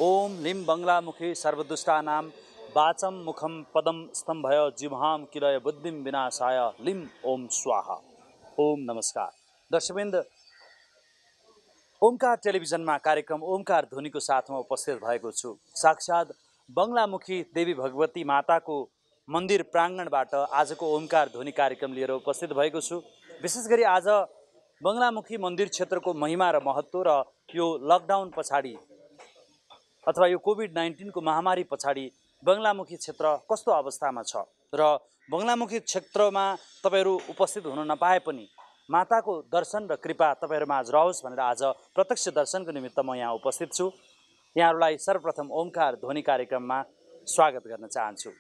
Om lim Baglamukhi सर्वदुष्टानां वाचं मुखं पदं स्तंभय जिह्वां किलय बुद्धिं विनाशाय लिम ओम स्वाहा। ओम नमस्कार। दर्शकवृन्द, ओमकार टेलिभिजनमा कार्यक्रम ओमकार ध्वनिको साथमा उपस्थित भएको छु। साक्षात बंगलामुखी देवी भगवती माताको मन्दिर प्राङ्गणबाट आजको ओमकार ध्वनि कार्यक्रम लिएर उपस्थित भएको छु। विशेष गरी आज बंगलामुखी मन्दिर क्षेत्रको महिमा र महत्त्व र यो लकडाउन पछाडि अथवा यो कोभिड-19 को महामारी पछाडि बंगलामुखी क्षेत्र कस्तो अवस्थामा छ र बंगलामुखी क्षेत्रमा तपाईहरू उपस्थित हुन नपाए पनि माताको दर्शन र कृपा तपाईहरुमा आज रहोस् भनेर आज प्रत्यक्ष दर्शनको निमित्त म यहाँ उपस्थित छु। यहाँहरूलाई सर्वप्रथम ओमकार ध्वनि कार्यक्रममा स्वागत गर्न चाहन्छु।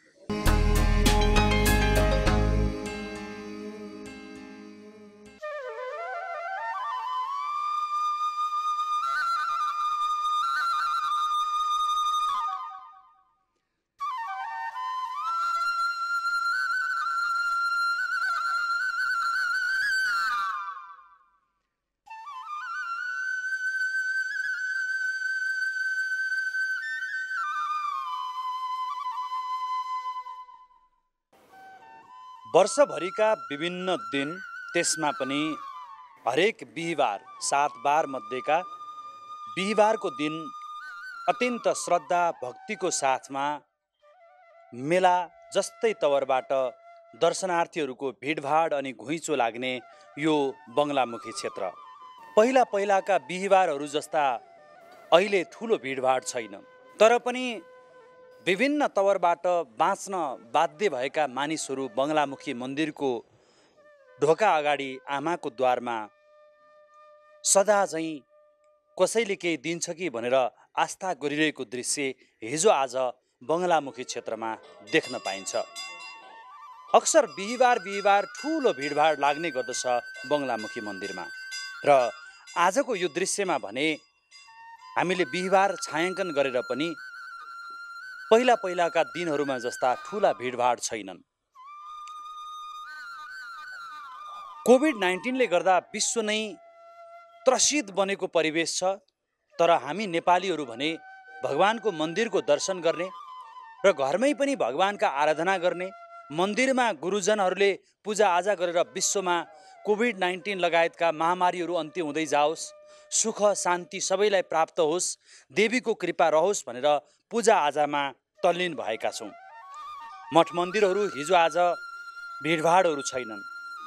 वर्षभरिका विभिन्न दिन, त्यसमा पनि हरेक बिहिबार 7 बार मध्येका बिहिबारको दिन अत्यन्त श्रद्धा भक्तिको साथमा मेला जस्तै तवरबाट दर्शनार्थीहरूको भिडभाड अनि घुइँचो लाग्ने यो बंगलामुखी क्षेत्र। पहिलाका बिहिबारहरू जस्ता अहिले ठुलो भिडभाड छैन, तर पनि विभिन्न तवरबाट बाँच्न बाध्य भएका मानिसहरू बंगलामुखी मन्दिरको ढोका अगाडि आमाको द्वारमा सदा झैं कसैले केही दिन्छ कि भनेर आस्था गरिरहेको दृश्य हिजो आज बंगलामुखी क्षेत्रमा देख्न पाइन्छ। अक्सर बिहिबार ठुलो भिडभाड लाग्ने गर्दछ बंगलामुखी मन्दिरमा र आजको यो दृश्यमा भने हामीले बिहिबार छायाङ्कन गरेर पनि पहिलाका दिनहरूमा जस्ता ठुला भिडभाड छैनन्। कोभिड-19 ले गर्दा विश्व नै त्रसित बनेको परिवेश छ, तर हामी नेपालीहरू भने भगवानको मन्दिरको दर्शन गर्ने र घरमै पनि भगवानका आराधना गर्ने, मन्दिरमा गुरुजनहरूले पूजाआजा गरेर विश्वमा कोभिड-19 लगायतका महामारीहरू अन्त्य हुँदै जाओस्, सुख शान्ति सबैलाई प्राप्त होस्, देवीको कृपा रहोस् भनेर पूजाआजामा तल्लीन भएका छौँ। मठ मन्दिरहरू हिजो आज भिडभाडहरू छैनन्।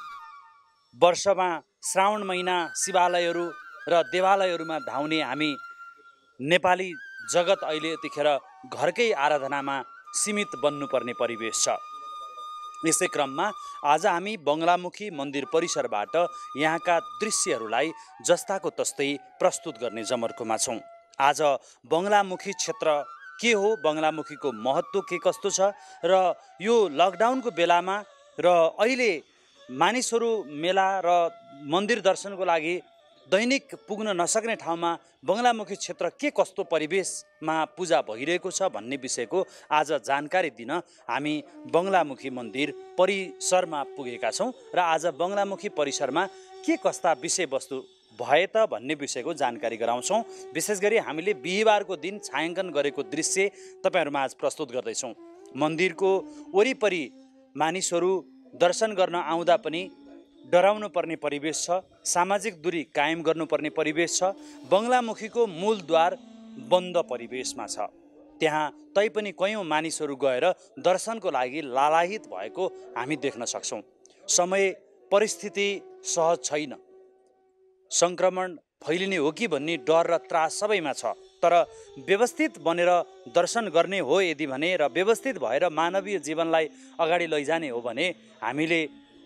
वर्षमा श्रावण महिना शिवालयहरू र देवालयहरूमा धाउने हामी नेपाली जगत अहिले यतिखेर घरकै आराधनामा सीमित बन्नुपर्ने परिवेश छ। यसै क्रममा आज हामी बंगलामुखी मन्दिर परिसरबाट यहाँका दृश्यहरूलाई जस्ताको तस्तै प्रस्तुत गर्ने जमर्कोमा छौँ। आज बंगलामुखी क्षेत्र के हो, बंगलामुखीको महत्त्व के कस्तो छ र यो लकडाउनको बेलामा र अहिले मानिसहरू मेला र मन्दिर दर्शनको लागि दैनिक पुग्न नसक्ने ठाउँमा बंगलामुखी क्षेत्र के कस्तो परिवेशमा पूजा भइरहेको छ भन्ने विषयको आज जानकारी दिन हामी बंगलामुखी मन्दिर परिसरमा पुगेका छौँ र आज बंगलामुखी परिसरमा के कस्ता विषयवस्तु भए त भन्ने विषयको जानकारी गराउँछौँ। विशेष गरी हामीले बिहिबारको दिन छायाङ्कन गरेको दृश्य तपाईहरुमा आज प्रस्तुत गर्दैछौँ। मन्दिरको वरिपरि मानिसहरू दर्शन गर्न आउँदा पनि डराउनु पर्ने परिवेश छ, सामाजिक दूरी कायम गर्नुपर्ने परिवेश छ। बंगलामुखीको मूलद्वार बन्द परिवेशमा छ। त्यहाँ तैपनि कयौं मानिसहरू गएर दर्शनको लागि लालायित भएको हामी देख्न सक्छौँ। समय परिस्थिति सहज छैन, संक्रमण फैलिने हो कि भन्ने डर र त्रास सबैमा छ, तर व्यवस्थित बनेर दर्शन गर्ने हो यदि भने र व्यवस्थित भएर मानवीय जीवनलाई अगाडि लैजाने हो भने हामीले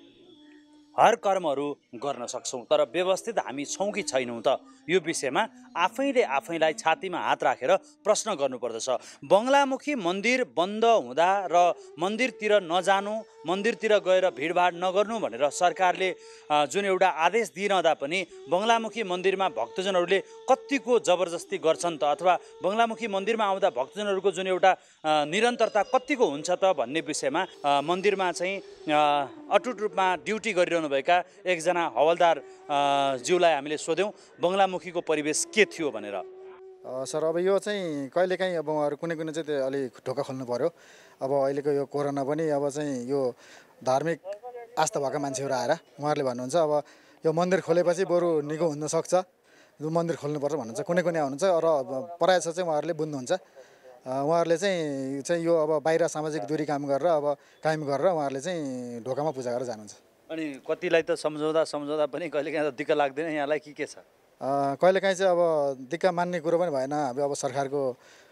हर कर्महरू गर्न सक्छौँ। तर व्यवस्थित हामी छौँ कि छैनौँ त, यो विषयमा आफैले आफैलाई छातीमा हात राखेर प्रश्न गर्नुपर्दछ। बंगलामुखी मन्दिर बन्द हुँदा र मन्दिरतिर नजानु, मन्दिरतिर गएर भिडभाड नगर्नु भनेर सरकारले जुन एउटा आदेश दिइरहँदा पनि बंगलामुखी मन्दिरमा भक्तजनहरूले कतिको जबरजस्ती गर्छन् त, अथवा बंगलामुखी मन्दिरमा आउँदा भक्तजनहरूको जुन एउटा निरन्तरता कतिको हुन्छ त भन्ने विषयमा मन्दिरमा चाहिँ अटुट रूपमा ड्युटी गरिरहनुभएका एकजना हवलदार ज्यूलाई हामीले सोध्यौँ बंगलामुखीको परिवेश के थियो भनेर। सर अब यो चाहिँ कहिलेकाहीँ अब उहाँहरू कुनै चाहिँ त्यो अलिक ढोका खोल्नु पर्यो। अब अहिलेको यो कोरोना पनि अब चाहिँ यो धार्मिक आस्था भएका मान्छेहरू आएर उहाँहरूले भन्नुहुन्छ अब यो मन्दिर खोलेपछि बरु निको हुनसक्छ, यो मन्दिर खोल्नुपर्छ भन्नुहुन्छ। कुनै आउनुहुन्छ र प्रायः चाहिँ उहाँहरूले बुझ्नुहुन्छ। उहाँहरूले चाहिँ यो अब बाहिर सामाजिक दूरी कायम गरेर उहाँहरूले चाहिँ ढोकामा पूजा गरेर जानुहुन्छ। अनि कतिलाई त सम्झाउँदा पनि कहिलेकाहीँ त दिक्क लाग्दैन यहाँलाई के छ? कहिलेकाहीँ चाहिँ अब दिक्क मान्ने कुरो पनि भएन। अब सरकारको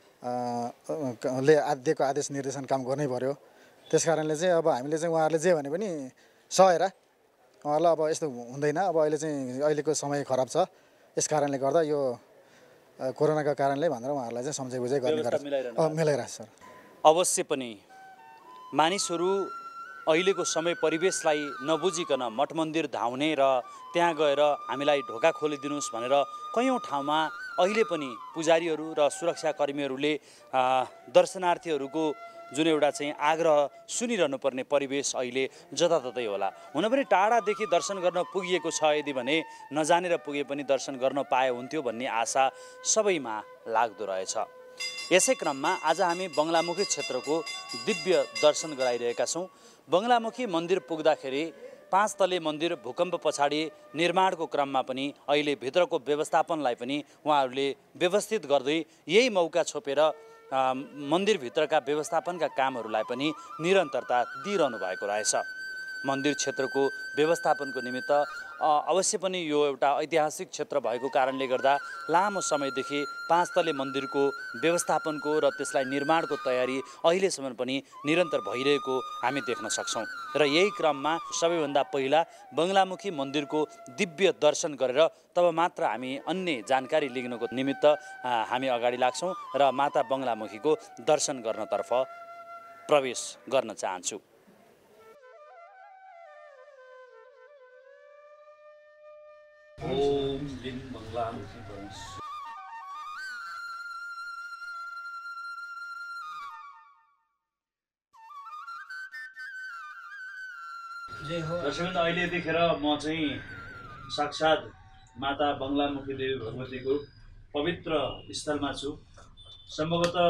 ले दिएको आदेश निर्देशन काम गर्नै पर्यो। त्यस कारणले चाहिँ अब हामीले चाहिँ उहाँहरूले जे भने पनि सहेर उहाँहरूलाई अब यस्तो हुँदैन, अब अहिलेको समय खराब छ, यस कारणले गर्दा यो कोरोनाको कारणले भनेर उहाँहरूलाई चाहिँ सम्झाइ बुझाइ गर्ने मिलाइरहेको छ सर। अवश्य पनि मानिसहरू अहिलेको समय परिवेशलाई नबुझिकन मठ मन्दिर धाउने र त्यहाँ गएर हामीलाई ढोका खोलिदिनुहोस् भनेर कयौँ ठाउँमा अहिले पनि पुजारीहरू र सुरक्षाकर्मीहरूले दर्शनार्थीहरूको जुन एउटा चाहिँ आग्रह सुनिरहनु पर्ने परिवेश अहिले जताततै होला। हुन पनि टाढादेखि दर्शन गर्न पुगिएको छ, यदि भने नजानेर पुगे पनि दर्शन गर्न पाए हुन्थ्यो भन्ने आशा सबैमा लाग्दो रहेछ। यसै क्रममा आज हामी बङ्गलामुखी क्षेत्रको दिव्य दर्शन गराइरहेका छौँ। बङ्गलामुखी मन्दिर पुग्दाखेरि 5 तले मन्दिर भूकम्प पछाडि निर्माणको क्रममा पनि अहिले भित्रको व्यवस्थापनलाई पनि उहाँहरूले व्यवस्थित गर्दै यही मौका छोपेर मन्दिरभित्रका व्यवस्थापनका कामहरूलाई पनि निरन्तरता दिइरहनु भएको रहेछ। मन्दिर क्षेत्रको व्यवस्थापनको निमित्त अवश्य पनि यो एउटा ऐतिहासिक क्षेत्र भएको कारणले गर्दा लामो समयदेखि 5 तले मन्दिरको व्यवस्थापनको र त्यसलाई निर्माणको तयारी अहिलेसम्म पनि निरन्तर भइरहेको हामी देख्न सक्छौँ। र यही क्रममा सबैभन्दा पहिला बङ्गलामुखी मन्दिरको दिव्य दर्शन गरेर तब मात्र हामी अन्य जानकारी लिनको निमित्त हामी अगाडि लाग्छौँ र माता बङ्गलामुखीको दर्शन गर्नतर्फ प्रवेश गर्न चाहन्छु। ओम लिम बङ्गलामुखी प्रवेश। दर्शकवृन्द, अहिले यतिखेर म चाहिँ साक्षात् माता बङ्गलामुखी देवी भगवतीको पवित्र स्थलमा छु। सम्भवतः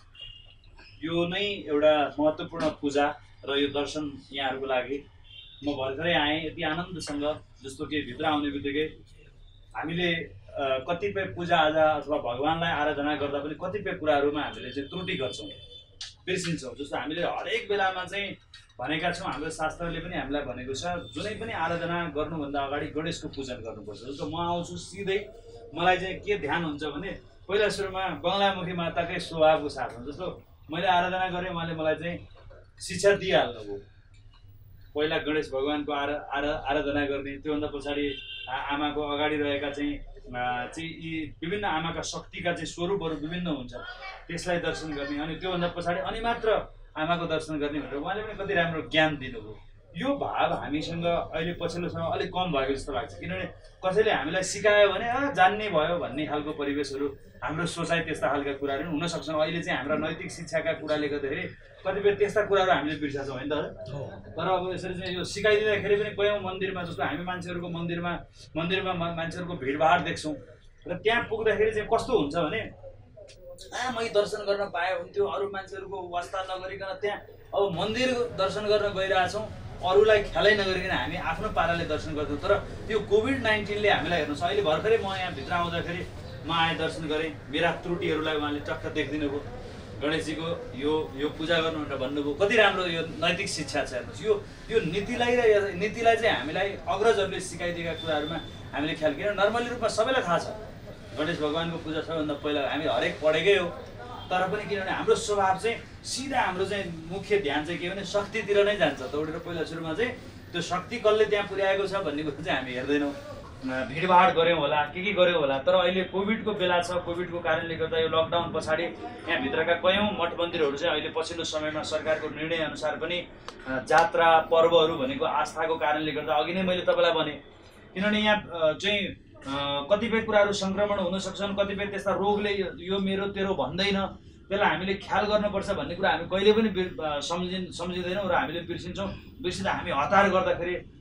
यो नै एउटा महत्त्वपूर्ण पूजा र यो दर्शन यहाँहरूको लागि म भर्खरै आएँ यति आनन्दसँग। जस्तो कि भित्र आउने बित्तिकै हामीले कतिपय पूजाआजा अथवा भगवान्लाई आराधना गर्दा पनि कतिपय कुराहरूमा हामीले चाहिँ त्रुटि गर्छौँ, बिर्सिन्छौँ। जस्तो हामीले हरेक बेलामा चाहिँ भनेका छौँ, हाम्रो शास्त्रले पनि हामीलाई भनेको छ जुनै पनि आराधना गर्नुभन्दा अगाडि गणेशको पूजन गर्नुपर्छ। जस्तो म आउँछु सिधै मलाई चाहिँ के ध्यान हुन्छ भने पहिला सुरुमा बङ्गलामुखी माताकै स्वभावको साथमा जस्तो मैले आराधना गरेँ, उहाँले मलाई चाहिँ शिक्षा दिइहाल्नुभयो। पहिला गणेश भगवानको आराधना गर्ने, त्योभन्दा पछाडि आमाको अगाडि रहेका चाहिँ यी विभिन्न आमाका शक्तिका चाहिँ स्वरूपहरू विभिन्न हुन्छ, त्यसलाई दर्शन गर्ने, अनि त्योभन्दा पछाडि अनि मात्र आमाको दर्शन गर्ने भनेर उहाँले पनि कति राम्रो ज्ञान दिनुभयो। यो भाव हामीसँग अहिले पछिल्लो समय अलिक कम भएको जस्तो लाग्छ, किनभने कसैले हामीलाई सिकायो भने जान्ने भयो भन्ने खालको परिवेशहरू, हाम्रो सोचाइ त्यस्ता खालका कुराहरू हुन सक्छन्। अहिले चाहिँ हाम्रा नैतिक शिक्षाका कुराले गर्दाखेरि कतिपय त्यस्ता कुराहरू हामीले बिर्साछौँ होइन त। तर अब यसरी चाहिँ यो सिकाइदिँदाखेरि पनि कयौँ मन्दिरमा जस्तो हामी मान्छेहरूको मन्दिरमा मान्छेहरूको भिडभाड देख्छौँ र त्यहाँ पुग्दाखेरि चाहिँ कस्तो हुन्छ भने मै दर्शन गर्न पाए हुन्थ्यो, अरू मान्छेहरूको वास्ता नगरिकन त्यहाँ अब मन्दिर दर्शन गर्न गइरहेछौँ, अरूलाई ख्यालै नगरिकन हामी आफ्नो पाराले दर्शन गर्छौँ। तर त्यो कोभिड-19ले हामीलाई हेर्नुहोस्, अहिले भर्खरै म यहाँ भित्र आउँदाखेरि म आएँ, दर्शन गरेँ, मेरा त्रुटिहरूलाई उहाँले टक्क देखिदिनु भयो। गणेशजीको यो पूजा गर्नु भनेर भन्नुभयो, कति राम्रो यो नैतिक शिक्षा छ। हेर्नुहोस्, यो नीतिलाई चाहिँ हामीलाई अग्रजहरूले सिकाइदिएका कुराहरूमा हामीले ख्याल, किन नर्मली रूपमा सबैलाई थाहा छ गणेश भगवानको पूजा सबैभन्दा पहिला हामी हरेक पढेकै हो। तर पनि किनभने हाम्रो स्वभाव चाहिँ सिधा हाम्रो चाहिँ मुख्य ध्यान चाहिँ के भने शक्तितिर नै जान्छ। दौडेर पहिला सुरुमा चाहिँ त्यो शक्ति कसले त्यहाँ पुर्याएको छ भन्ने कुरो चाहिँ हामी हेर्दैनौँ। भिडभाड गऱ्यौँ होला, के गर्यौँ होला। तर अहिले कोभिडको बेला छ, कोभिडको कारणले गर्दा यो लकडाउन पछाडि यहाँभित्रका कयौँ मठ मन्दिरहरू चाहिँ अहिले पछिल्लो समयमा सरकारको निर्णय अनुसार पनि जात्रा पर्वहरू भनेको आस्थाको कारणले गर्दा अघि नै मैले तपाईँलाई भने, किनभने यहाँ चाहिँ कतिपय कुराहरू सङ्क्रमण हुन सक्छन्, कतिपय त्यस्ता रोगले यो मेरो तेरो भन्दैन, त्यसलाई हामीले ख्याल गर्नुपर्छ भन्ने कुरा हामी कहिले पनि सम्झिँदैनौँ र हामीले बिर्सिन्छौँ। बिर्सिँदा हामी हतार गर्दाखेरि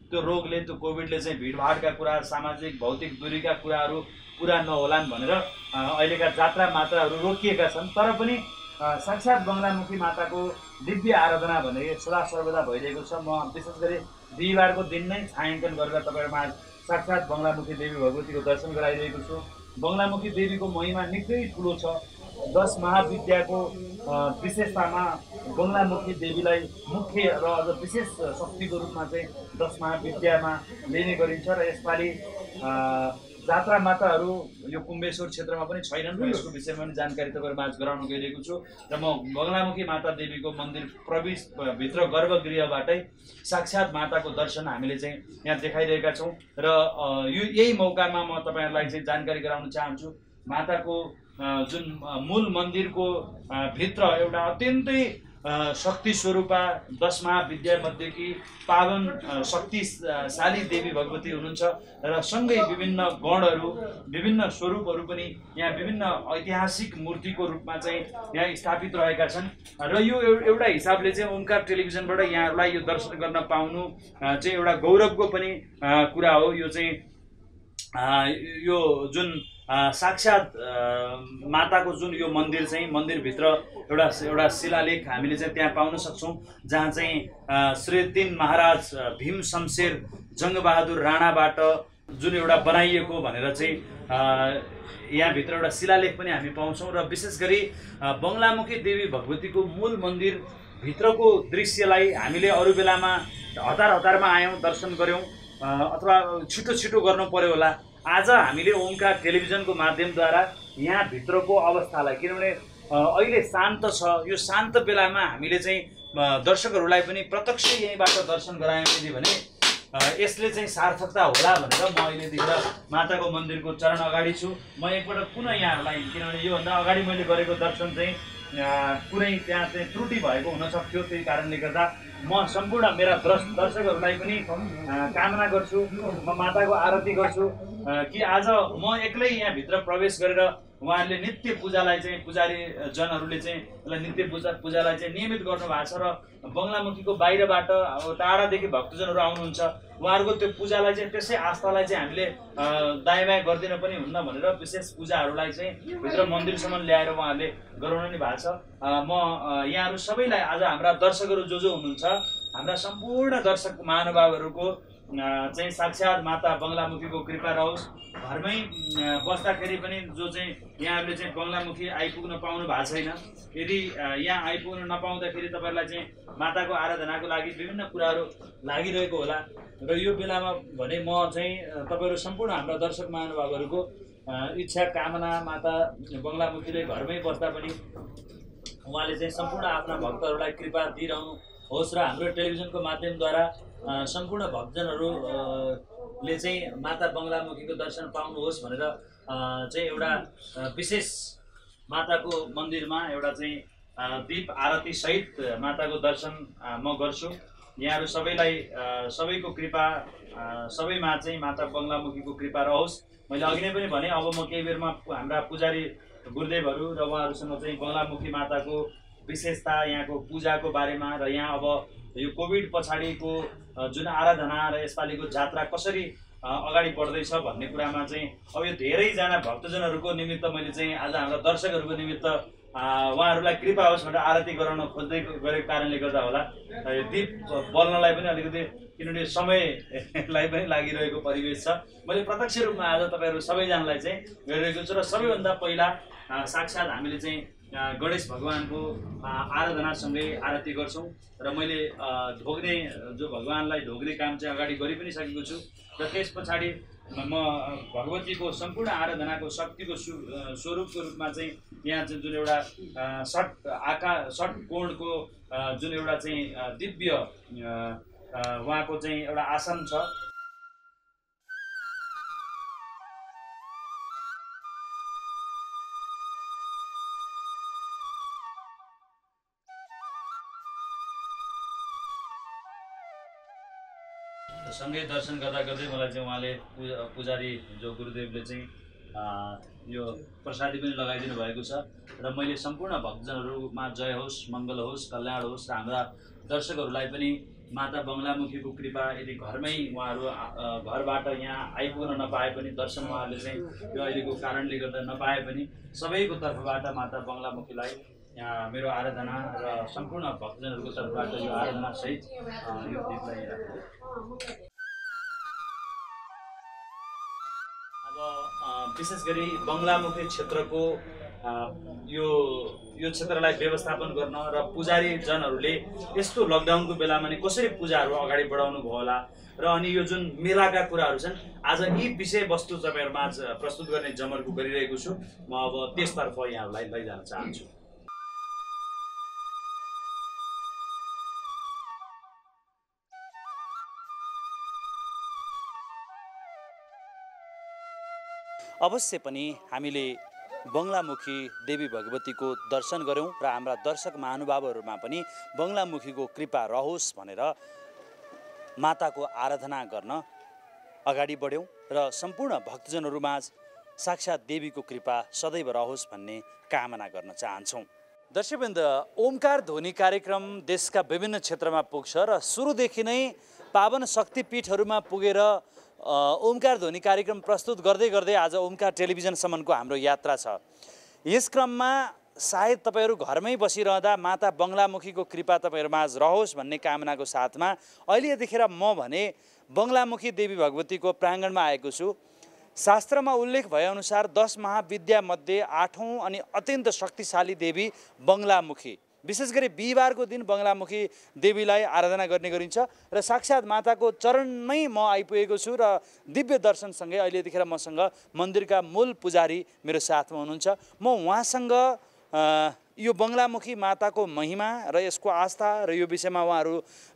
त्यो रोगले त्यो कोभिडले चाहिँ भिडभाडका कुरा सामाजिक भौतिक दूरीका कुराहरू पुरा नहोलान् भनेर अहिलेका जात्रा मात्राहरू रोकिएका छन्। तर पनि साक्षात् बङ्गलामुखी माताको दिव्य आराधना भने सदा सर्वदा भइरहेको छ। म विशेष गरी बिहिबारको दिन नै छायाङ्कन गरेर तपाईँहरूमा साक्षात् बङ्गलामुखी देवी भगवतीको दर्शन गराइरहेको छु। बङ्गलामुखी देवीको महिमा निकै ठुलो छ। 10 महाविद्याको विशेषतामा बङ्गलामुखी देवीलाई मुख्य र अझ विशेष शक्तिको रूपमा चाहिँ 10 महाविद्यामा लिने गरिन्छ र यसपालि जात्रा माताहरू यो कुम्बेश्वर क्षेत्रमा पनि छैनन् र यसको विषयमा पनि जानकारी तपाईँहरूमा आज गराउन गइरहेको छु। र म बङ्गलामुखी माता देवीको मन्दिर प्रवेश भित्र गर्भगृहबाटै साक्षात् माताको दर्शन हामीले चाहिँ यहाँ देखाइरहेका छौँ। र यही मौकामा म तपाईँहरूलाई चाहिँ जानकारी गराउन चाहन्छु। माताको जुन मूल मन्दिरको भित्र एउटा अत्यन्तै शक्ति स्वरूपा 10 महाविद्यामध्येकी पावन शक्तिशाली देवी भगवती हुनुहुन्छ र सँगै विभिन्न गणहरू विभिन्न स्वरूपहरू पनि यहाँ विभिन्न ऐतिहासिक मूर्तिको रूपमा चाहिँ यहाँ स्थापित रहेका छन्। र यो एउटा हिसाबले चाहिँ ओमकार टेलिभिजनबाट यहाँहरूलाई यो दर्शन गर्न पाउनु चाहिँ एउटा गौरवको पनि कुरा हो। यो चाहिँ यो जुन साक्षात् माताको जुन यो मन्दिर चाहिँ मन्दिरभित्र एउटा शिलालेख हामीले चाहिँ त्यहाँ पाउन सक्छौँ, जहाँ चाहिँ श्री 3 महाराज भीम शमशेर जङ्गबहादुर राणाबाट जुन एउटा बनाइएको भनेर चाहिँ यहाँभित्र एउटा शिलालेख पनि हामी पाउँछौँ। र विशेष गरी बङ्गलामुखी देवी भगवतीको मूल मन्दिरभित्रको दृश्यलाई हामीले अरू बेलामा हतारमा आयौँ, दर्शन गऱ्यौँ अथवा छिटो गर्नु पर्यो होला। आज हामीले ओमकार टेलिभिजनको माध्यमद्वारा यहाँ भित्रको अवस्थालाई, किनभने अहिले शान्त छ, यो शान्त बेलामा हामीले चाहिँ दर्शकहरूलाई पनि प्रत्यक्ष यहीँबाट दर्शन गरायौँ भने यसले चाहिँ सार्थकता होला भनेर म अहिलेदेखि माताको मन्दिरको चरण अगाडि छु। म एकपल्ट पुनः यहाँहरूलाई, किनभने योभन्दा अगाडि मैले गरेको दर्शन चाहिँ कुनै त्यहाँ चाहिँ त्रुटि भएको हुनसक्थ्यो, त्यही कारणले गर्दा म सम्पूर्ण मेरा दर्शकहरूलाई पनि कामना गर्छु, म माताको आरती गर्छु कि आज म एक्लै यहाँभित्र प्रवेश गरेर उहाँहरूले नित्य पूजालाई चाहिँ पुजारी जनहरूले चाहिँ नित्य पूजालाई चाहिँ नियमित गर्नु भएको छ। र बङ्गलामुखीको बाहिरबाट अब टाढादेखि भक्तजनहरू आउनुहुन्छ, उहाँहरूको त्यो पूजालाई चाहिँ त्यसै आस्थालाई चाहिँ हामीले दायाँ बायाँ गरिदिन पनि हुन्न भनेर विशेष पूजाहरूलाई चाहिँ भित्र मन्दिरसम्म ल्याएर उहाँहरूले गराउनु नि भएको छ। म यहाँहरू सबैलाई आज हाम्रा दर्शकहरू जो हुनुहुन्छ, हाम्रा सम्पूर्ण दर्शक महानुभावहरूको चाहिँ साक्षात् माता बङ्गलामुखीको कृपा रहोस्। घरमै बस्दाखेरि पनि जो चाहिँ यहाँहरूले चाहिँ बङ्गलामुखी आइपुग्न पाउनु भएको छैन, यदि यहाँ आइपुग्न नपाउँदाखेरि तपाईँहरूलाई चाहिँ माताको आराधनाको लागि विभिन्न कुराहरू लागिरहेको होला। र यो बेलामा भने म चाहिँ तपाईँहरू सम्पूर्ण हाम्रा दर्शक महानुभावहरूको इच्छा कामना माता बङ्गलामुखीले घरमै बस्दा पनि उहाँले चाहिँ सम्पूर्ण आफ्ना भक्तहरूलाई कृपा दिइरहनु होस् र हाम्रो टेलिभिजनको माध्यमद्वारा सम्पूर्ण भक्तजनहरूले चाहिँ माता बङ्गलामुखीको दर्शन पाउनुहोस् भनेर चाहिँ एउटा विशेष माताको मन्दिरमा एउटा चाहिँ दीप आरती सहित माताको दर्शन म गर्छु। यहाँहरू सबैलाई सबैको कृपा सबैमा चाहिँ माता बङ्गलामुखीको कृपा रहोस्। मैले अघि नै पनि भने अब म केही बेरमा हाम्रा पुजारी गुरुदेवहरू र उहाँहरूसँग चाहिँ बङ्गलामुखी माताको विशेषता, यहाँको पूजाको बारेमा र यहाँ अब यो कोभिड पछाडिको जुन आराधना र यसपालिको जात्रा कसरी अगाडि बढ्दैछ भन्ने कुरामा चाहिँ अब यो धेरैजना भक्तजनहरूको निमित्त मैले चाहिँ आज हाम्रा दर्शकहरूको निमित्त उहाँहरूलाई कृपा होस् भनेर आरती गराउन खोज्दै गरेको कारणले गर्दा होला यो दीप बल्नलाई पनि अलिकति, किनभने समयलाई पनि लागिरहेको परिवेश छ। मैले प्रत्यक्ष रूपमा आज तपाईँहरू सबैजनालाई चाहिँ गरिरहेको छु। र सबैभन्दा पहिला साक्षात् हामीले चाहिँ गणेश भगवानको आराधनासँगै आरती गर्छौँ। र मैले ढोग्ने जो भगवानलाई ढोग्ने काम चाहिँ अगाडि गरि पनि सकेको छु। र त्यस पछाडि म भगवतीको सम्पूर्ण आराधनाको शक्तिको स्वरूपको रूपमा चाहिँ यहाँ चाहिँ जुन एउटा षट कोणको जुन एउटा चाहिँ दिव्य उहाँको चाहिँ एउटा आसन छ, सँगै दर्शन गर्दा गर्दै मलाई चाहिँ उहाँले पुजारी जो गुरुदेवले चाहिँ यो प्रसादी पनि लगाइदिनु भएको छ। र मैले सम्पूर्ण भक्तजनहरूमा जय होस्, मङ्गल होस्, कल्याण होस् र हाम्रा दर्शकहरूलाई पनि माता बङ्गलामुखीको कृपा यदि घरमै उहाँहरू घरबाट यहाँ आइपुग्न नपाए पनि दर्शन उहाँहरूले चाहिँ यो अहिलेको कारणले गर्दा नपाए पनि सबैको तर्फबाट माता बङ्गलामुखीलाई यहाँ मेरो आराधना र सम्पूर्ण भक्तजनहरूको तर्फबाट यो आराधना सहित यो दीपलाई राख्छु। अब विशेष गरी बङ्गलामुखी क्षेत्रको यो क्षेत्रलाई व्यवस्थापन गर्न र पुजारी जनहरूले यस्तो लकडाउनको बेलामा नि कसरी पूजाहरू अगाडि बढाउनु भयो होला र अनि यो जुन मेलाका कुराहरू छन् आज यी विषयवस्तु तपाईँहरूमा प्रस्तुत गर्ने जमर्को गरिरहेको छु। म अब त्यसतर्फ यहाँहरूलाई लैजान चाहन्छु। अवश्य पनि हामीले बङ्गलामुखी देवी भगवतीको दर्शन गऱ्यौँ र हाम्रा दर्शक महानुभावहरूमा पनि बङ्गलामुखीको कृपा रहोस् भनेर माताको आराधना गर्न अगाडि बढ्यौँ र सम्पूर्ण भक्तजनहरूमाझ साक्षात् देवीको कृपा सदैव रहोस् भन्ने कामना गर्न चाहन्छौँ। दर्शकवृन्द, ओमकार ध्वनि कार्यक्रम देशका विभिन्न क्षेत्रमा पुग्छ र सुरुदेखि नै पावन शक्तिपीठहरूमा पुगेर ओमकार ध्वनि कार्यक्रम प्रस्तुत गर्दै गर्दै आज ओमकार टेलिभिजनसम्मको हाम्रो यात्रा छ। यस क्रममा सायद तपाईँहरू घरमै बसिरहँदा माता बङ्गलामुखीको कृपा तपाईँहरूमाझ रहोस् भन्ने कामनाको साथमा अहिले यतिखेर म भने बङ्गलामुखी देवी भगवतीको प्राङ्गणमा आएको छु। शास्त्रमा उल्लेख भएअनुसार 10 महाविद्यामध्ये 8औं अनि अत्यन्त शक्तिशाली देवी बङ्गलामुखी। विशेष गरी बिहिबारको दिन बङ्गलामुखी देवीलाई आराधना गर्ने गरिन्छ र साक्षात् माताको चरणमै म आइपुगेको छु र दिव्य दर्शनसँगै अहिले यतिखेर मसँग मन्दिरका मूल पुजारी मेरो साथमा हुनुहुन्छ। म उहाँसँग यो बङ्गलामुखी माताको महिमा र यसको आस्था र यो विषयमा उहाँहरू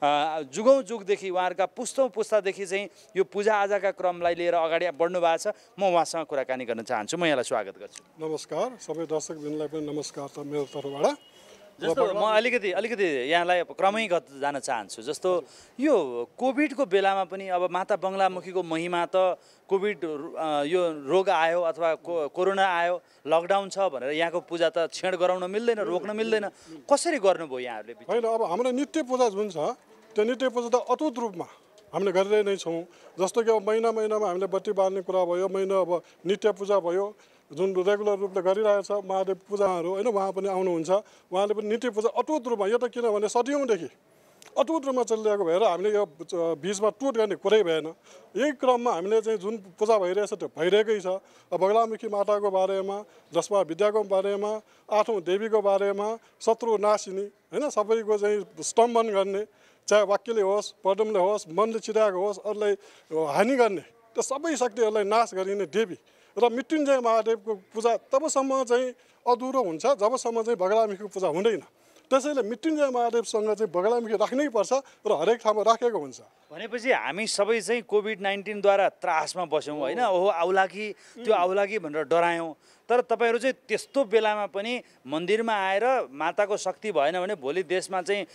जुगौँ जुगदेखि उहाँहरूका पुस्तौँ पुस्तादेखि चाहिँ यो पूजाआजाका क्रमलाई लिएर अगाडि बढ्नु भएको छ। म उहाँसँग कुराकानी गर्न चाहन्छु। म यहाँलाई स्वागत गर्छु। नमस्कार, सबै दर्शकबिनलाई पनि नमस्कार त मेरो तर्फबाट। जस्तो म अलिकति यहाँलाई क्रमै जान चाहन्छु। जस्तो यो कोभिडको बेलामा पनि अब माता बङ्गलामुखीको महिमा त कोभिड यो रोग आयो अथवा कोरोना आयो, लकडाउन छ भनेर यहाँको पूजा त छेड गराउन मिल्दैन, रोक्न मिल्दैन, कसरी गर्नुभयो यहाँहरूले? होइन, अब हाम्रो नित्य पूजा जुन छ त्यो नित्य पूजा त अटुट रूपमा हामीले गरिरहेको नै छौँ। जस्तो कि अब महिनामा हामीले बत्ती बाल्ने कुरा भयो, अब नित्य पूजा भयो जुन रेगुलर रूपले गरिरहेछ महादेव पूजाहरू, होइन, उहाँ पनि आउनुहुन्छ। उहाँले पनि नित्य पूजा अटुट रूपमा, यो त किनभने सदियौँदेखि अटुट रूपमा चलिरहेको भएर हामीले यो बिचमा टुट गर्ने कुरै भएन। यही क्रममा हामीले चाहिँ जुन पूजा भइरहेछ त्यो भइरहेकै छ। बङ्गलामुखी माताको बारेमा, 10 महाविद्याको बारेमा, 8औं देवीको बारेमा, शत्रु नाशिनी, होइन, सबैको चाहिँ स्तम्भन गर्ने, चाहे वाक्यले होस्, पदमले होस्, मनले चिराएको होस्, अरूलाई हानि गर्ने, त्यो सबै शक्तिहरूलाई नाश गरिने देवी र मृत्युञ्जय महादेवको पूजा तबसम्म चाहिँ अधुरो हुन्छ जबसम्म चाहिँ बङ्गलामुखीको पूजा हुँदैन। त्यसैले मृत्युञ्जय महादेवसँग चाहिँ बङ्गलामुखी राख्नै पर्छ र हरेक ठाउँमा राखेको हुन्छ। भनेपछि हामी सबै चाहिँ कोभिड-19द्वारा त्रासमा बस्यौँ, होइन, ओहो आउला कि त्यो आउला कि भनेर डरायौँ। तर तपाईँहरू चाहिँ त्यस्तो बेलामा पनि मन्दिरमा आएर माताको शक्ति भएन भने भोलि देशमा चाहिँ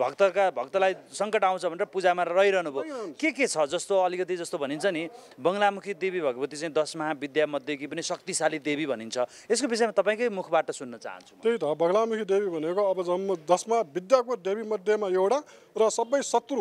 भक्तलाई सङ्कट आउँछ भनेर पूजामा रहिरहनु भयो। के छ जस्तो अलिकति जस्तो भनिन्छ नि बङ्गलामुखी देवी भगवती चाहिँ 10 महाविद्यामध्येकी पनि शक्तिशाली देवी भनिन्छ, यसको विषयमा तपाईँकै मुखबाट सुन्न चाहन्छु। त्यही त, बङ्गलामुखी देवी भनेको अब जम्मा 10 महाविद्याको देवी मध्येमा एउटा र सबै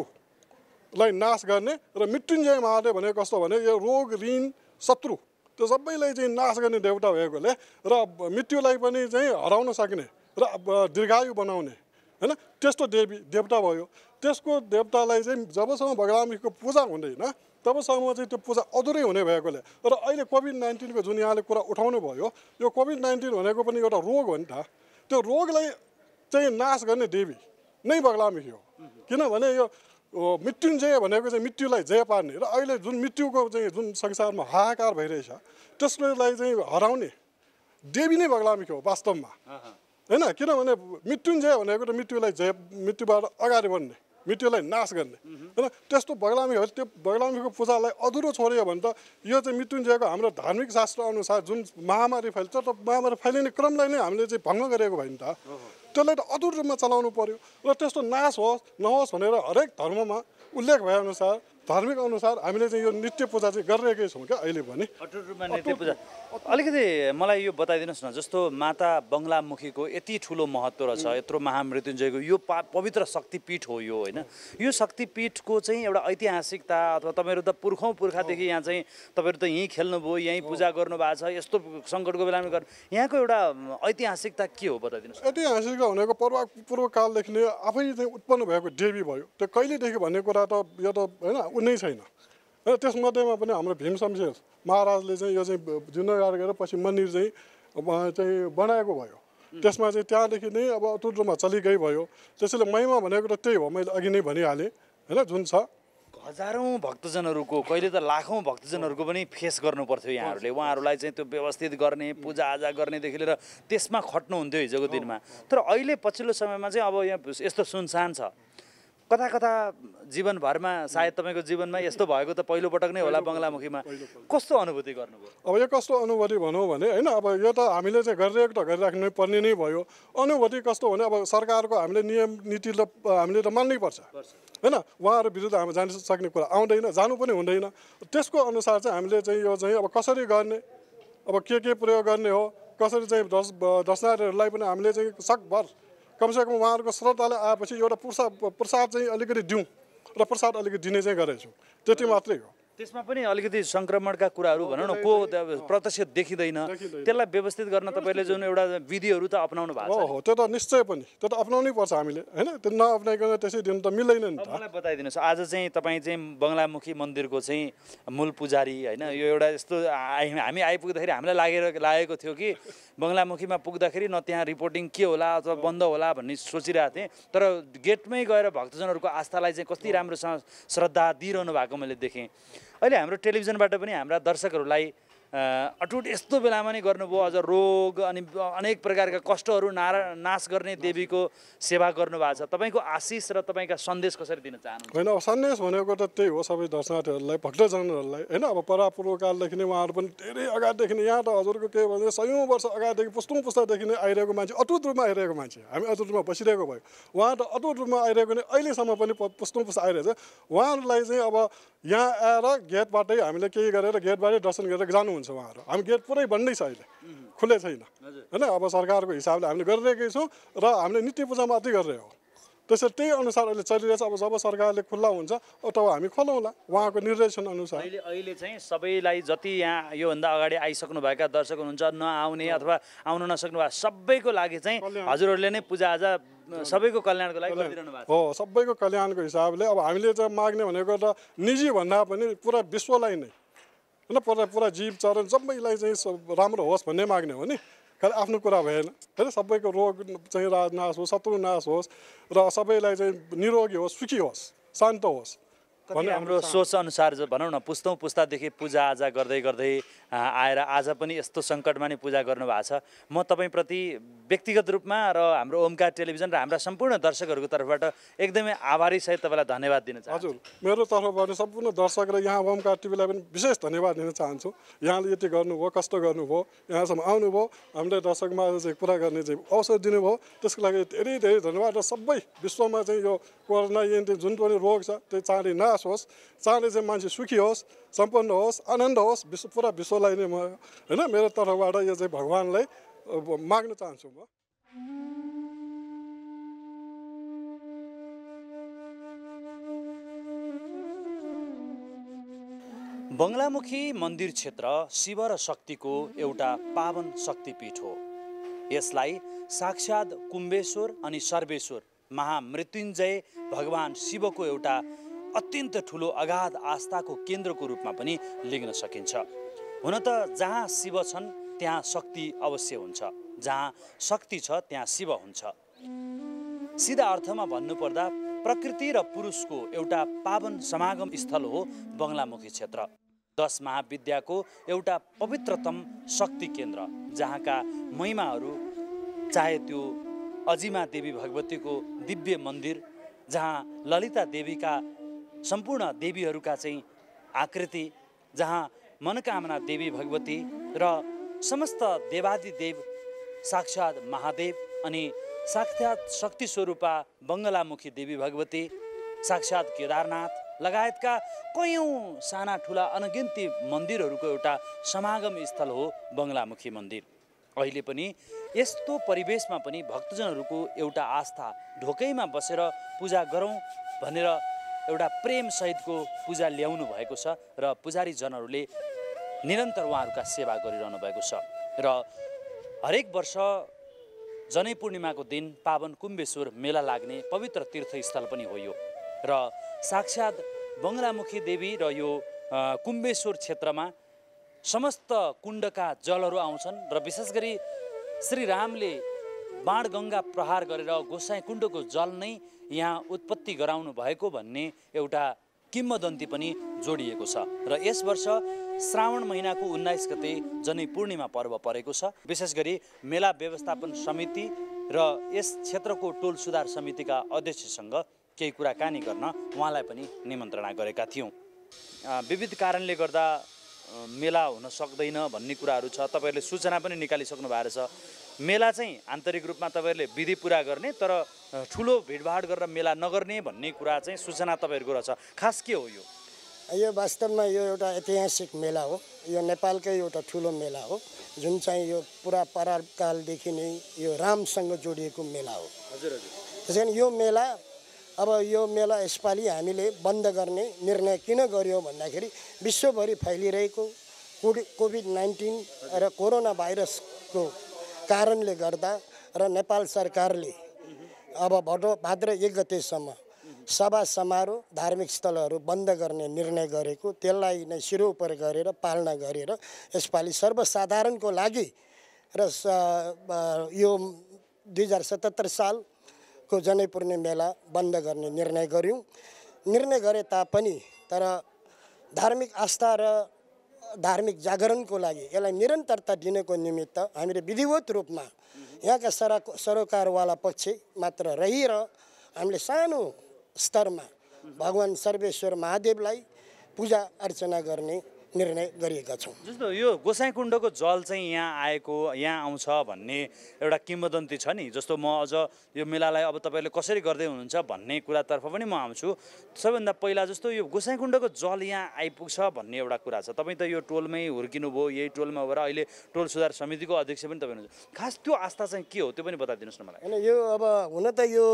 शत्रुलाई नाश गर्ने र मृत्युञ्जय महादेव भनेको कस्तो भने यो रोग ऋण शत्रु त्यो सबैलाई चाहिँ नाश गर्ने देवता भएकोले र मृत्युलाई पनि चाहिँ हराउन सक्ने र दीर्घायु बनाउने, होइन, त्यस्तो देवता भयो। त्यसको देवतालाई चाहिँ जबसम्म बङ्गलामुखीको पूजा हुँदैन तबसम्म चाहिँ त्यो पूजा अधुरै हुने भएकोले र अहिले कोभिड-19को जुन यहाँले कुरा उठाउनु भयो, यो कोभिड-19 भनेको पनि एउटा रोग हो नि त। त्यो रोगलाई चाहिँ नाश गर्ने देवी नै बङ्गलामुखी हो। किनभने यो मृत्युञ्जय भनेको चाहिँ मृत्युलाई जय पार्ने र अहिले जुन मृत्युको चाहिँ जुन संसारमा हाहाकार भइरहेछ त्यसलाई चाहिँ हराउने देवी नै बङ्गलामुखी हो वास्तवमा, होइन। किनभने मृत्युञ्जय भनेको त मृत्युलाई जय, मृत्युबाट अगाडि बढ्ने, मृत्युलाई नाश गर्ने, होइन। त्यस्तो बङ्गलामुखी हो। त्यो बङ्गलामुखीको पूजालाई अधुरो छोड्यो भने त यो चाहिँ मृत्युञ्जयको हाम्रो धार्मिक शास्त्र अनुसार जुन महामारी फैल्छ त महामारी फैलिने क्रमलाई नै हामीले चाहिँ भङ्ग गरेको भयो नि त। त्यसलाई त अधुरो रूपमा चलाउनु पर्यो र त्यस्तो नाश होस् नहोस् भनेर हरेक धर्ममा उल्लेख भएअनुसार धार्मिक अनुसार हामीले चाहिँ यो नित्य पूजा चाहिँ गरिरहेकै छौँ क्या अहिले पनि। अटुट रूपमा नित्य पूजा। अलिकति मलाई यो बताइदिनुहोस् न, जस्तो माता बङ्गलामुखीको यति ठुलो महत्त्व रहेछ, यत्रो महामृत्युञ्जयको यो पवित्र शक्तिपीठ हो यो, होइन? यो शक्तिपीठको चाहिँ एउटा ऐतिहासिकता अथवा तपाईँहरू त पुर्खादेखि यहाँ चाहिँ तपाईँहरू त यहीँ खेल्नुभयो, यहीँ पूजा गर्नुभएको छ, यस्तो सङ्कटको बेलामा गर्नु, यहाँको एउटा ऐतिहासिकता के हो बताइदिनुहोस्? ऐतिहासिकता भनेको पूर्वकालदेखि नै आफै चाहिँ उत्पन्न भएको देवी भयो। त्यो कहिलेदेखि भन्ने कुरा त यो त होइन उनै छैन। र त्यसमध्येमा पनि हाम्रो भीम शमशेर महाराजले चाहिँ यो चाहिँ जीर्णोद्धार गरेर पछि मन्दिर चाहिँ बनाएको भयो। त्यसमा चाहिँ त्यहाँदेखि नै अब अटुट रूपमा चलिगई भयो। त्यसैले महिमा भनेको त त्यही हो, मैले अघि नै भनिहालेँ होइन, जुन छ। हजारौँ भक्तजनहरूको, कहिले त लाखौँ भक्तजनहरूको पनि फेस गर्नु पर्थ्यो यहाँहरूले। उहाँहरूलाई चाहिँ त्यो व्यवस्थित गर्ने, पूजाआजा गर्नेदेखि लिएर त्यसमा खट्नुहुन्थ्यो हिजोको दिनमा। तर अहिले पछिल्लो समयमा चाहिँ अब यहाँ यस्तो सुनसान छ। कता कता जीवनभरमा सायद तपाईँको जीवनमा यस्तो भएको त पहिलोपटक नै होला बङ्गलामुखीमा। कस्तो अनुभूति गर्नुभयो? अब यो कस्तो अनुभूति भनौँ भने होइन, अब यो त हामीले चाहिँ गरिरहेको त गरिराख्नु पर्ने नै भयो। अनुभूति कस्तो भने अब सरकारको हामीले नियम नीतिलाई हामीले त मान्नै पर्छ होइन। उहाँहरू विरुद्ध हामी जान सक्ने कुरा आउँदैन, जानु पनि हुँदैन। त्यसको अनुसार चाहिँ हामीले चाहिँ यो चाहिँ अब कसरी गर्ने, अब के प्रयोग गर्ने हो, कसरी चाहिँ दर्शनार्थीहरूलाई पनि हामीले चाहिँ सकभर कमसेकम उहाँहरूको श्रद्धाले आएपछि एउटा प्रसाद चाहिँ अलिकति दिउँ र प्रसाद अलिकति दिने चाहिँ गरेछु, त्यति मात्रै हो। त्यसमा पनि अलिकति सङ्क्रमणका कुराहरू भनौँ न, को प्रत्यक्ष देखिँदैन, त्यसलाई व्यवस्थित गर्न तपाईँले जुन एउटा विधिहरू त अपनाउनु भएको छ। हो, त्यो त निश्चय पनि, त्यो त अपनाउनै पर्छ हामीले होइन। त्यो नअपनाइकन त्यसै दिन त मिल्दैन नि त। मलाई बताइदिनुहोस्, आज चाहिँ तपाईँ चाहिँ बङ्गलामुखी मन्दिरको चाहिँ मूल पुजारी होइन, यो एउटा यस्तो हामी आइपुग्दाखेरि हामीलाई लागेको थियो कि बङ्गलामुखीमा पुग्दाखेरि न त्यहाँ रिपोर्टिङ के होला अथवा बन्द होला भन्ने सोचिरहेको थिएँ। तर गेटमै गएर भक्तजनहरूको आस्थालाई चाहिँ कति राम्रोसँग श्रद्धा दिइरहनु भएको मैले देखेँ। अहिले हाम्रो टेलिभिजनबाट पनि हाम्रा दर्शकहरूलाई अटुट यस्तो बेलामा नै गर्नुभयो, अझ रोग अनि अनेक प्रकारका कष्टहरू नाश गर्ने देवीको सेवा गर्नुभएको छ। तपाईँको आशिष र तपाईँका सन्देश कसरी दिन चाहनुहुन्छ? होइन, अब सन्देश भनेको त त्यही हो, सबै दर्शनार्थीहरूलाई भक्तजनहरूलाई होइन। अब परापूर्वकालदेखि नै उहाँहरू पनि धेरै अगाडिदेखि नै, यहाँ त हजुरको के भने 100औं वर्ष अगाडिदेखि पुस्तादेखि नै आइरहेको मान्छे, अटुट रूपमा आइरहेको मान्छे, हामी अटुट रूपमा बसिरहेको भयो। उहाँ त अटुट रूपमा आइरहेको नै अहिलेसम्म पनि पुस्ता आइरहेछ। उहाँहरूलाई चाहिँ अब यहाँ आएर गेटबाटै हामीले केही गरेर गेटबाटै दर्शन गरेर जानुहुन्छ उहाँहरू। हामी गेट पुरै बन्दै छ, अहिले खुल्लै छैन होइन। अब सरकारको हिसाबले हामीले गरिरहेकै छौँ र हामीले नित्य पूजा मात्रै गरिरहेको हो। त्यसरी त्यही अनुसार अहिले चलिरहेछ। अब जब सरकारले खुल्ला हुन्छ तब हामी खोलौँला उहाँको निर्देशन अनुसार। अहिले चाहिँ सबैलाई जति यहाँ योभन्दा अगाडि आइसक्नुभएका दर्शक हुनुहुन्छ, नआउने अथवा आउन नसक्नु भएको सबैको लागि चाहिँ हजुरहरूले नै पूजाआजा सबैको कल्याणको लागि गरिदिनु भएको हो। सबैको कल्याणको हिसाबले अब हामीले चाहिँ माग्ने भनेको त निजी भन्दा पनि पुरा विश्वलाई नै होइन, पुरा जीव चरण सबैलाई चाहिँ राम्रो होस् भन्ने माग्ने हो नि। खालि आफ्नो कुरा भएन होइन। सबैको रोग चाहिँ नाश होस्, शत्रु नाश होस् र सबैलाई चाहिँ निरोगी होस्, सुखी होस्, शान्त होस् भन्ने हाम्रो सोच अनुसार भनौँ न। पुस्तादेखि पूजाआजा गर्दै गर्दै आएर आज पनि यस्तो सङ्कटमा नै पूजा गर्नुभएको छ। म तपाईँप्रति व्यक्तिगत रूपमा र हाम्रो ओमकार टेलिभिजन र हाम्रा सम्पूर्ण दर्शकहरूको तर्फबाट एकदमै आभारी सहित तपाईँलाई धन्यवाद दिन चाहन्छु। हजुर, मेरो तर्फबाट सम्पूर्ण दर्शक र यहाँ ओमकार टिभीलाई पनि विशेष धन्यवाद दिन चाहन्छु। यहाँले यति गर्नुभयो, कष्ट गर्नुभयो, यहाँसम्म आउनुभयो, हामीलाई दर्शकमा चाहिँ कुरा गर्ने चाहिँ अवसर दिनुभयो, त्यसको लागि धेरै धेरै धन्यवाद। र सबै विश्वमा चाहिँ यो कोरोना जुन पनि रोग छ त्यो चाँडै नाश होस्, चाँडै चाहिँ मान्छे सुखी होस्, सम्पन्न होस्, आनन्द होस्, पुरा विश्वलाई नै म होइन मेरो तर्फबाट यो चाहिँ भगवान्लाई माग्न चाहन्छु म। बङ्गलामुखी मन्दिर क्षेत्र शिव र शक्तिको एउटा पावन शक्तिपीठ हो। यसलाई साक्षात् कुम्भेश्वर अनि सर्वेश्वर महामृत्युञ्जय भगवान शिवको एउटा अत्यन्त ठुलो अगाध आस्थाको केन्द्रको रूपमा पनि लिन सकिन्छ। हुन त जहाँ शिव छन् त्यहाँ शक्ति अवश्य हुन्छ, जहाँ शक्ति छ त्यहाँ शिव हुन्छ। सिधा अर्थमा भन्नुपर्दा प्रकृति र पुरुषको एउटा पावन समागम स्थल हो बङ्गलामुखी क्षेत्र। 10 महाविद्याको एउटा पवित्रतम शक्ति केन्द्र, जहाँका महिमाहरू चाहे त्यो अजिमा देवी भगवतीको दिव्य मन्दिर, जहाँ ललिता देवीका सम्पूर्ण देवीहरूका चाहिँ आकृति, जहाँ मनोकामना देवी भगवती र समस्त देवादिदेव साक्षात् महादेव अनि साक्षात् शक्ति स्वरूपा बङ्गलामुखी देवी भगवती, साक्षात् केदारनाथ लगायतका कयौँ साना ठुला अनगिन्ती मन्दिरहरूको एउटा समागम स्थल हो बङ्गलामुखी मन्दिर। अहिले पनि यस्तो परिवेशमा पनि भक्तजनहरूको एउटा आस्था ढोकैमा बसेर पूजा गरौँ भनेर एउटा प्रेमसहितको पूजा ल्याउनु भएको छ र पुजारीजनहरूले निरन्तर उहाँहरूका सेवा गरिरहनु भएको छ। र हरेक वर्ष जनै पूर्णिमाको दिन पावन कुम्भेश्वर मेला लाग्ने पवित्र तीर्थस्थल पनि हो यो। र साक्षात् बङ्गलामुखी देवी र यो कुम्भेश्वर क्षेत्रमा समस्त कुण्डका जलहरू आउँछन् र विशेष गरी श्री रामले बाणगङ्गा प्रहार गरेर गोसाई कुण्डको जल नै यहाँ उत्पत्ति गराउनु भएको भन्ने एउटा किम्वदन्ती पनि जोडिएको छ। र यस वर्ष श्रावण महिनाको 19 गते जनै पूर्णिमा पर्व परेको छ। विशेष गरी मेला व्यवस्थापन समिति र यस क्षेत्रको टोल सुधार समितिका अध्यक्षसँग केही कुराकानी गर्न उहाँलाई पनि निमन्त्रणा गरेका थियौँ। विविध कारणले गर्दा मेला हुन सक्दैन भन्ने कुराहरू छ। तपाईँहरूले सूचना पनि निकालिसक्नु भएको छ। मेला चाहिँ आन्तरिक रूपमा तपाईँहरूले विधि पुरा गर्ने तर ठुलो भिडभाड गरेर मेला नगर्ने भन्ने कुरा चाहिँ सूचना तपाईँहरूको रहेछ। खास के हो यो? यो वास्तवमा यो एउटा ऐतिहासिक मेला हो। यो नेपालकै एउटा ठुलो मेला हो जुन चाहिँ यो पुरा पराकालदेखि नै यो रामसँग जोडिएको मेला हो। हजुर हजुर। त्यस कारण यो मेला यो मेला यसपालि हामीले बन्द गर्ने निर्णय किन गर्यो भन्दाखेरि विश्वभरि फैलिरहेको कोभिड-19 र कोरोना भाइरसको कारणले गर्दा र नेपाल सरकारले अब भाद्र 1 गतेसम्म सभा समारोह धार्मिक स्थलहरू बन्द गर्ने निर्णय गरेको, त्यसलाई नै सिरोपर गरेर पालना गरेर यसपालि सर्वसाधारणको लागि र यो 2077 सालको जनै पूर्णिमा मेला बन्द गर्ने निर्णय गर्यौँ। निर्णय गरे तापनि तर धार्मिक आस्था र धार्मिक जागरणको लागि यसलाई निरन्तरता दिनको निमित्त हामीले विधिवत रूपमा यहाँका सरोकारवाला पक्ष मात्र रहिर हामीले सानो स्तरमा भगवान सर्वेश्वर महादेवलाई पूजा अर्चना गर्ने निर्णय गरिएका छौँ। जस्तो यो गोसाइँकुण्डको जल चाहिँ यहाँ आउँछ भन्ने एउटा किम्वदन्ती छ नि। जस्तो म अझ यो मेलालाई अब तपाईँहरूले कसरी गर्दै हुनुहुन्छ भन्ने कुरातर्फ पनि म आउँछु। सबैभन्दा पहिला जस्तो यो गोसाइँकुण्डको जल यहाँ आइपुग्छ भन्ने एउटा कुरा छ। तपाईँ त यो टोलमै हुर्किनु भयो, यही टोलमा भएर अहिले टोल सुधार समितिको अध्यक्ष पनि तपाईँ हुनुहुन्छ। खास त्यो आस्था चाहिँ के हो त्यो पनि बताइदिनुहोस् न मलाई। होइन यो अब हुन त यो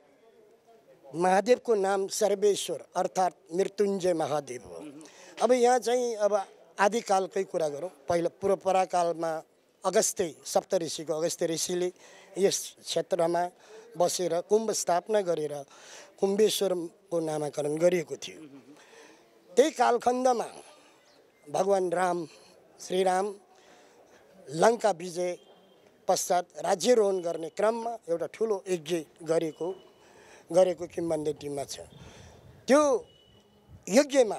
महादेवको नाम सर्वेश्वर अर्थात् मृत्युञ्जय महादेव हो। अब यहाँ चाहिँ अब आदिकालकै कुरा गरौँ। पहिला पूर्वपराकालमा अगस्त्य सप्तऋषिको अगस्त्य ऋषिले यस क्षेत्रमा बसेर कुम्भ स्थापना गरेर कुम्भेश्वरको नामाकरण गरिएको थियो। त्यही कालखण्डमा भगवान राम श्रीराम लङ्का विजय पश्चात राज्यारोहण गर्ने क्रममा एउटा ठुलो यज्ञ गरेको किम्वदन्तीमा छ। त्यो यज्ञमा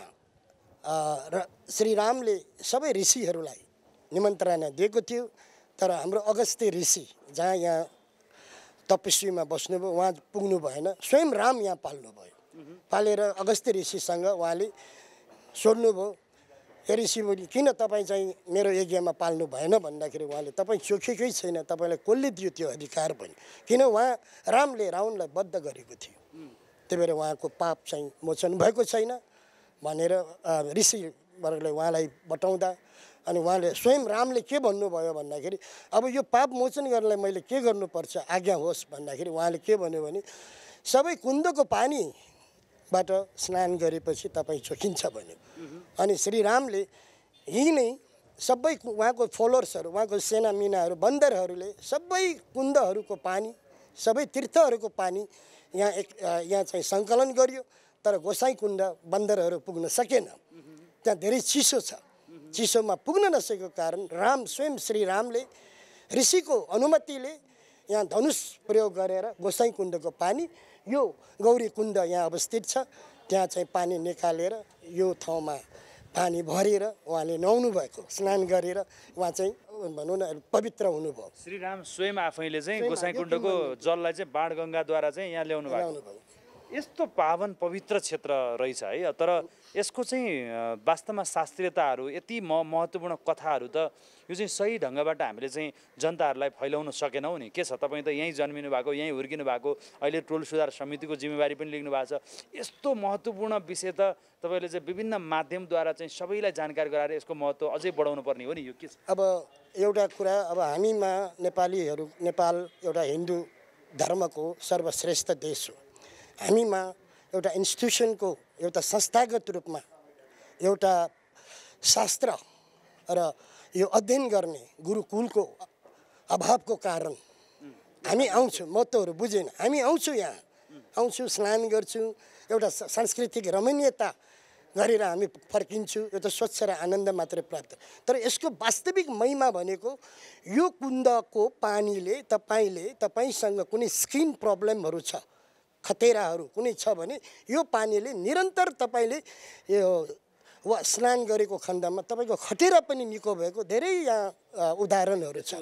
श्रीरामले सबै ऋषिहरूलाई निमन्त्रणा दिएको थियो। तर हाम्रो अगस्त्य ऋषि जहाँ यहाँ तपस्वीमा बस्नुभयो उहाँ पुग्नु भएन। स्वयं राम यहाँ पाल्नुभयो। पालेर अगस्त्य ऋषिसँग उहाँले सोध्नुभयो, हे ऋषिमुनि किन तपाईँ चाहिँ मेरो यज्ञमा पाल्नु भएन भन्दाखेरि उहाँले तपाईँ चोखेकै छैन, तपाईँलाई कसले दियो त्यो अधिकार पनि। किन उहाँ रामले रावणलाई बद्ध गरेको थियो। त्यही भएर उहाँको पाप चाहिँ मोचन भएको छैन भनेर ऋषिवर्गले उहाँलाई बताउँदा अनि उहाँले स्वयं रामले के भन्नुभयो भन्दाखेरि अब यो पाप मोचन गर्नलाई मैले के गर्नुपर्छ आज्ञा होस् भन्दाखेरि उहाँले के भन्यो भने सबै कुण्डको पानीबाट स्नान गरेपछि तपाईँ चोखिन्छ भन्यो। अनि श्रीरामले यही नै सबै उहाँको फलोवर्सहरू उहाँको सेनामिनाहरू बन्दरहरूले सबै कुण्डहरूको पानी सबै तीर्थहरूको पानी यहाँ चाहिँ सङ्कलन गरियो। तर गोसाइँकुण्ड बन्दरहरू पुग्न सकेन, त्यहाँ धेरै चिसो छ। चिसोमा पुग्न नसकेको कारण स्वयं श्रीरामले ऋषिको अनुमतिले यहाँ धनुष प्रयोग गरेर गोसाइँकुण्डको पानी यो गौरी कुण्ड यहाँ अवस्थित छ त्यहाँ चाहिँ पानी निकालेर यो ठाउँमा पानी भरेर उहाँले नुहाउनु भएको, स्नान गरेर उहाँ चाहिँ भनौँ न पवित्र हुनुभयो। श्रीराम स्वयं आफैले चाहिँ गोसाइँकुण्डको जललाई चाहिँ बाणगङ्गाद्वारा चाहिँ यहाँ ल्याउनु भएको। यस्तो पावन पवित्र क्षेत्र रहेछ है, तर यसको चाहिँ वास्तवमा शास्त्रीयताहरू यति महत्त्वपूर्ण कथाहरू त यो चाहिँ सही ढङ्गबाट हामीले चाहिँ जनताहरूलाई फैलाउन सकेनौँ नि। के छ, तपाईँ त यहीँ जन्मिनु भएको, यहीँ हुर्किनु भएको, अहिले टोल सुधार समितिको जिम्मेवारी पनि लिनु भएको छ। यस्तो महत्त्वपूर्ण विषय त तपाईँले चाहिँ विभिन्न माध्यमद्वारा चाहिँ सबैलाई जानकारी गराएर यसको महत्त्व अझै बढाउनु पर्ने हो नि। यो के छ? अब एउटा कुरा, अब हामीमा नेपालीहरू, नेपाल एउटा हिन्दू धर्मको सर्वश्रेष्ठ देश हो। हामीमा एउटा इन्स्टिट्युसनको, एउटा संस्थागत रूपमा एउटा शास्त्र र यो अध्ययन गर्ने गुरुकुलको अभावको कारण हामी आउँछौँ, महत्त्वहरू बुझेन, हामी आउँछौँ, यहाँ आउँछौँ, स्नान गर्छौँ, एउटा सांस्कृतिक रमणीयता गरेर हामी फर्किन्छौँ। एउटा स्वच्छ र आनन्द मात्रै प्राप्त। तर यसको वास्तविक महिमा भनेको यो कुण्डको पानीले तपाईँसँग कुनै स्किन प्रब्लमहरू छ, खतेराहरू कुनै छ भने यो पानीले निरन्तर तपाईँले यो स्नान गरेको खण्डमा तपाईँको खटेरा पनि निको भएको धेरै यहाँ उदाहरणहरू छ।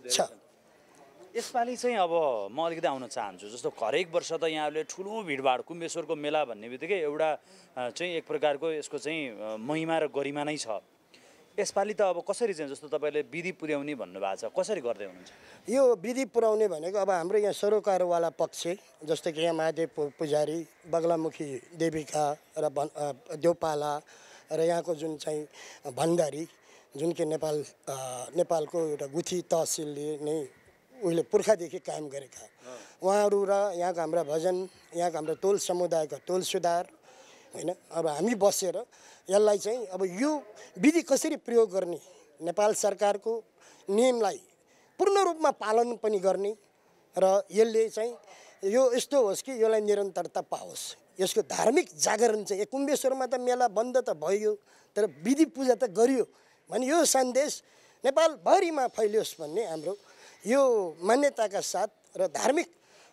यसपालि चाहिँ अब म अलिकति आउन चाहन्छु, जस्तो हरेक वर्ष त यहाँहरूले ठुलो भिडभाड कुम्बेश्वरको मेला भन्ने बित्तिकै एउटा चाहिँ एक प्रकारको यसको चाहिँ महिमा र गरिमा नै छ। यसपालि त अब कसरी चाहिँ, जस्तो तपाईँले विधि पुर्याउने भन्नुभएको छ, कसरी गर्दै हुनुहुन्छ यो विधि पुर्याउने भनेको? अब हाम्रो यहाँ सरोकारवाला पक्ष, जस्तो कि यहाँ महादेव पुजारी, बगलामुखी देविका र देउपाला र यहाँको जुन चाहिँ भण्डारी, जुन कि नेपालको एउटा गुठी तहसिलले नै उहिले पुर्खादेखि कायम गरेका उहाँहरू र यहाँको हाम्रा भजन, यहाँको हाम्रो टोल समुदायको टोल सुधार, होइन, अब हामी बसेर यसलाई चाहिँ अब यो विधि कसरी प्रयोग गर्ने, नेपाल सरकारको नियमलाई पूर्ण रूपमा पालन पनि गर्ने र यसले चाहिँ यो यस्तो होस् कि यसलाई निरन्तरता पाओस्। यसको धार्मिक जागरण चाहिँ कुम्बेश्वरमा त मेला बन्द त भयो, तर विधि पूजा त गरियो भने यो सन्देश नेपालभरिमा फैलियोस् भन्ने हाम्रो यो मान्यताका साथ र धार्मिक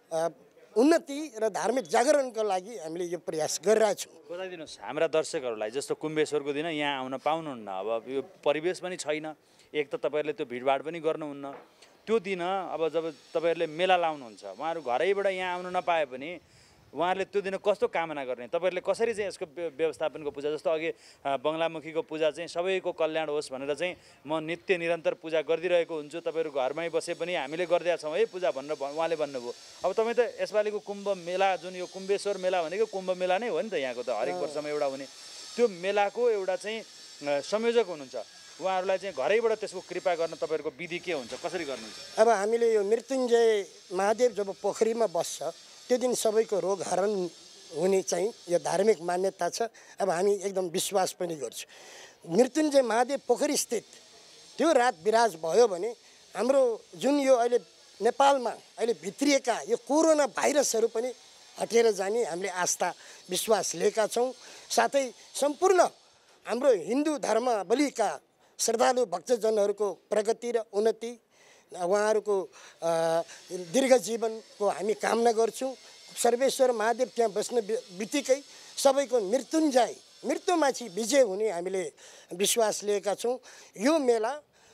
उन्नति र धार्मिक जागरणको लागि हामीले यो प्रयास गरिरहेछौँ। बताइदिनुहोस् हाम्रा दर्शकहरूलाई, जस्तो कुम्बेश्वरको दिन यहाँ आउन पाउनुहुन्न, अब यो परिवेश पनि छैन, एक त तपाईँहरूले त्यो भिडभाड पनि गर्नुहुन्न, त्यो दिन अब जब तपाईँहरूले मेला लाउनुहुन्छ, उहाँहरू घरैबाट यहाँ आउनु नपाए पनि उहाँहरूले त्यो दिन कस्तो कामना गर्ने, तपाईँहरूले कसरी चाहिँ यसको व्यवस्थापनको पूजा, जस्तो अघि बङ्गलामुखीको पूजा चाहिँ सबैको कल्याण होस् भनेर चाहिँ म नित्य निरन्तर पूजा गरिदिरहेको हुन्छु, तपाईँहरू घरमै बसे पनि हामीले गरिदिएका छौँ है पूजा भनेर उहाँले भन्नुभयो। अब तपाईँ त यसपालिको कुम्भ मेला, जुन यो कुम्बेश्वर मेला भनेको कुम्भ मेला नै हो नि त, यहाँको त हरेक वर्षमा एउटा हुने, त्यो मेलाको एउटा चाहिँ संयोजक हुनुहुन्छ, उहाँहरूलाई चाहिँ घरैबाट त्यसको कृपा गर्न तपाईँहरूको विधि के हुन्छ, कसरी गर्नुहुन्छ? अब हामीले यो मृत्युञ्जय महादेव जब पोखरीमा बस्छ त्यो दिन सबैको रोग हरण हुने चाहिँ यो धार्मिक मान्यता छ। अब हामी एकदम विश्वास पनि गर्छौँ। मृत्युञ्जय महादेव पोखरी स्थित त्यो रात विराज भयो भने हाम्रो जुन यो अहिले नेपालमा अहिले भित्रिएका यो कोरोना भाइरसहरू पनि हटेर जाने हामीले आस्था विश्वास लिएका छौँ। साथै सम्पूर्ण हाम्रो हिन्दू धर्मावलम्बीका श्रद्धालु भक्तजनहरूको प्रगति र उन्नति, उहाँहरूको दीर्घ जीवनको हामी कामना गर्छौँ। सर्वेश्वर महादेव त्यहाँ बस्ने बित्तिकै सबैको मृत्युमाथि विजय हुने हामीले विश्वास लिएका छौँ। यो मेला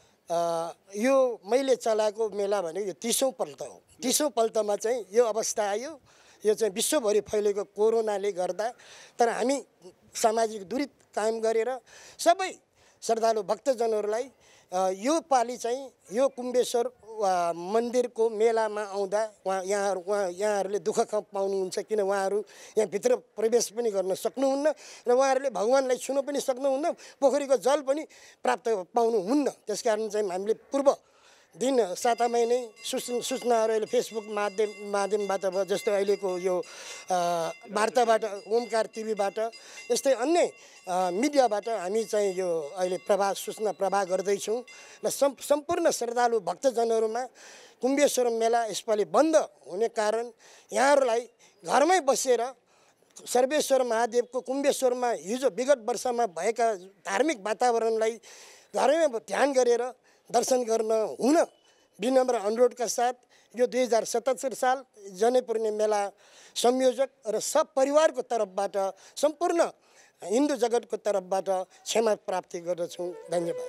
यो मैले चलाएको मेला भनेको यो 30औं पल्ट हो। 30औं पल्टमा चाहिँ यो अवस्था आयो। यो चाहिँ विश्वभरि फैलेको कोरोनाले गर्दा, तर हामी सामाजिक दूरी कायम गरेर सबै श्रद्धालु भक्तजनहरूलाई यो पालि चाहिँ यो कुम्बेश्वर मन्दिरको मेलामा आउँदा यहाँहरूले दुःख पाउनुहुन्छ, किन उहाँहरू यहाँभित्र प्रवेश पनि गर्न सक्नुहुन्न र उहाँहरूले भगवान्लाई छुन पनि सक्नुहुन्न, पोखरीको जल पनि प्राप्त पाउनुहुन्न। त्यसकारण चाहिँ हामीले पूर्व दिन सातामै नै सूचनाहरू अहिले फेसबुक माध्यमबाट भयो, जस्तो अहिलेको यो वार्ताबाट, ओमकार टिभीबाट, यस्तै अन्य मिडियाबाट हामी चाहिँ यो अहिले सूचना प्रवाह गर्दैछौँ र सम्पूर्ण श्रद्धालु भक्तजनहरूमा कुम्बेश्वर मेला यसपालि बन्द हुने कारण यहाँहरूलाई घरमै बसेर सर्वेश्वर महादेवको कुम्बेश्वरमा हिजो विगत वर्षमा भएका धार्मिक वातावरणलाई घरमै ध्यान गरेर दर्शन गर्न हुन विनम्र अनुरोधका साथ यो 2077 साल जनैपूर्णे मेला संयोजक र सब परिवारको तर्फबाट सम्पूर्ण हिन्दू जगतको तर्फबाट क्षमा प्राप्ति गर्दछौँ। धन्यवाद।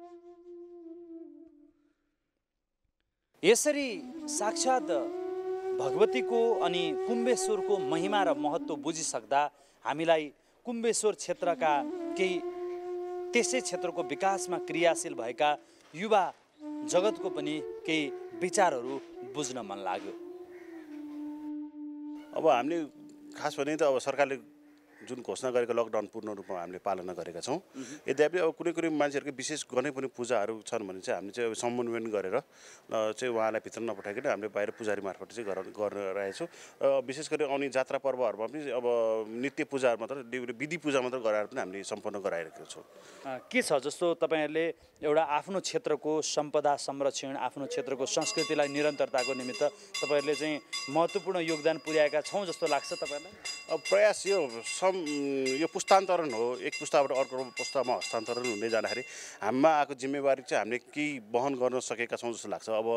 यसरी साक्षात् भगवतीको अनि कुम्बेश्वरको महिमा र महत्त्व बुझिसक्दा हामीलाई कुम्बेश्वर क्षेत्रका केही त्यसै क्षेत्रको विकासमा क्रियाशील भएका युवा जगतको पनि केही विचारहरू बुझ्न मन लाग्यो। अब हामीले खास भने त अब सरकारले जुन घोषणा गरेको लकडाउन पूर्ण रूपमा हामीले पालना गरेका छौँ। यद्यपि अब कुनै कुनै मान्छेहरूको विशेष गर्ने पनि पूजाहरू छन् भने चाहिँ हामीले चाहिँ अब समन्वयन गरेर चाहिँ उहाँलाई भित्र नपठाइकन हामीले बाहिर पुजारी मार्फत चाहिँ गरिरहेछौँ। र विशेष गरी आउने जात्रा पर्वहरूमा पनि अब नित्य पूजाहरू मात्र विधि पूजा मात्र गराएर पनि हामीले सम्पन्न गराइरहेका छौँ। के छ जस्तो तपाईँहरूले एउटा आफ्नो क्षेत्रको सम्पदा संरक्षण, आफ्नो क्षेत्रको संस्कृतिलाई निरन्तरताको निमित्त तपाईँहरूले चाहिँ महत्त्वपूर्ण योगदान पुर्याएका छौँ जस्तो लाग्छ तपाईँहरूलाई? अब प्रयास यो पुस्तान्तरण हो, एक पुस्ताबाट अर्को पुस्तामा हस्तान्तरण हुँदै जाँदाखेरि हामीमा आएको जिम्मेवारी चाहिँ हामीले केही वहन गर्न सकेका छौँ जस्तो लाग्छ। अब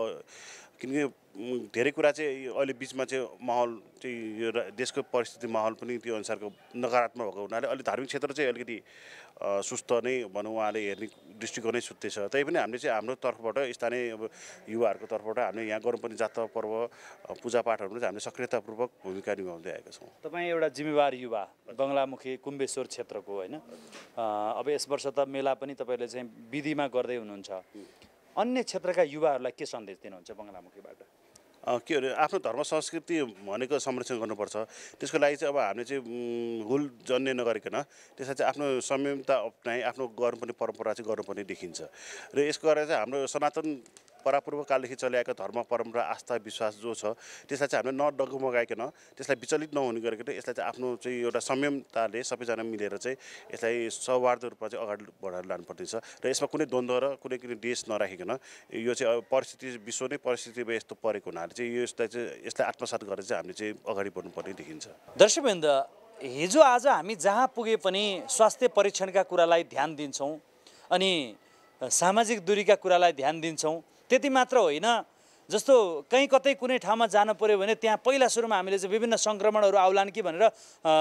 किनकि धेरै कुरा चाहिँ अहिले बिचमा चाहिँ माहौल चाहिँ यो देशको परिस्थिति माहौल पनि त्यो अनुसारको नकारात्मक भएको हुनाले अहिले धार्मिक क्षेत्र चाहिँ अलिकति सुस्त नै भनौँ, उहाँले हेर्ने दृष्टिकोण नै सुत्तै छ। तैपनि हामीले चाहिँ हाम्रो तर्फबाट स्थानीय अब युवाहरूको तर्फबाट हामीले यहाँ गर्नुपर्ने जात्रा पर्व पूजापाठहरूमा चाहिँ हामीले सक्रियतापूर्वक भूमिका निभाउँदै आएका छौँ। तपाईँ एउटा जिम्मेवार युवा बङ्गलामुखी कुम्बेश्वर क्षेत्रको होइन, अब यस वर्ष त मेला पनि तपाईँहरूले चाहिँ विधिमा गर्दै हुनुहुन्छ। अन्य क्षेत्रका युवाहरूलाई के सन्देश दिनुहुन्छ बङ्गलामुखीबाट? के अरे आफ्नो धर्म संस्कृति भनेको संरक्षण गर्नुपर्छ। त्यसको लागि चाहिँ अब हामीले चाहिँ हुल जन्य नगरिकन त्यसलाई चाहिँ आफ्नो संयमता अप्नाइ आफ्नो गर्नुपर्ने परम्परा चाहिँ गर्नुपर्ने देखिन्छ। र यसको गरेर चाहिँ हाम्रो सनातन परापूर्व कालदेखि चलिआएको धर्म परम्परा आस्था विश्वास जो छ त्यसलाई चाहिँ हामीले नडगमगाइकन त्यसलाई विचलित नहुने गरिकन यसलाई चाहिँ आफ्नो चाहिँ एउटा संयमताले सबैजना मिलेर चाहिँ यसलाई सौहार्द रूपमा चाहिँ अगाडि बढाएर लानुपर्ने छ। र यसमा कुनै द्वन्द्व र कुनै देश नराखिकन यो चाहिँ अब परिस्थिति विश्व नै परिस्थितिमा यस्तो परेको हुनाले चाहिँ यसलाई आत्मसात गरेर चाहिँ हामीले चाहिँ अगाडि बढ्नुपर्ने देखिन्छ। दर्शकवृन्द, हिजो आज हामी जहाँ पुगे पनि स्वास्थ्य परीक्षणका कुरालाई ध्यान दिन्छौँ अनि सामाजिक दूरीका कुरालाई ध्यान दिन्छौँ। त्यति मात्र होइन, जस्तो कहीँ कतै कुनै ठाउँमा जानु पर्यो भने त्यहाँ पहिला सुरुमा हामीले चाहिँ विभिन्न सङ्क्रमणहरू आउलान् कि भनेर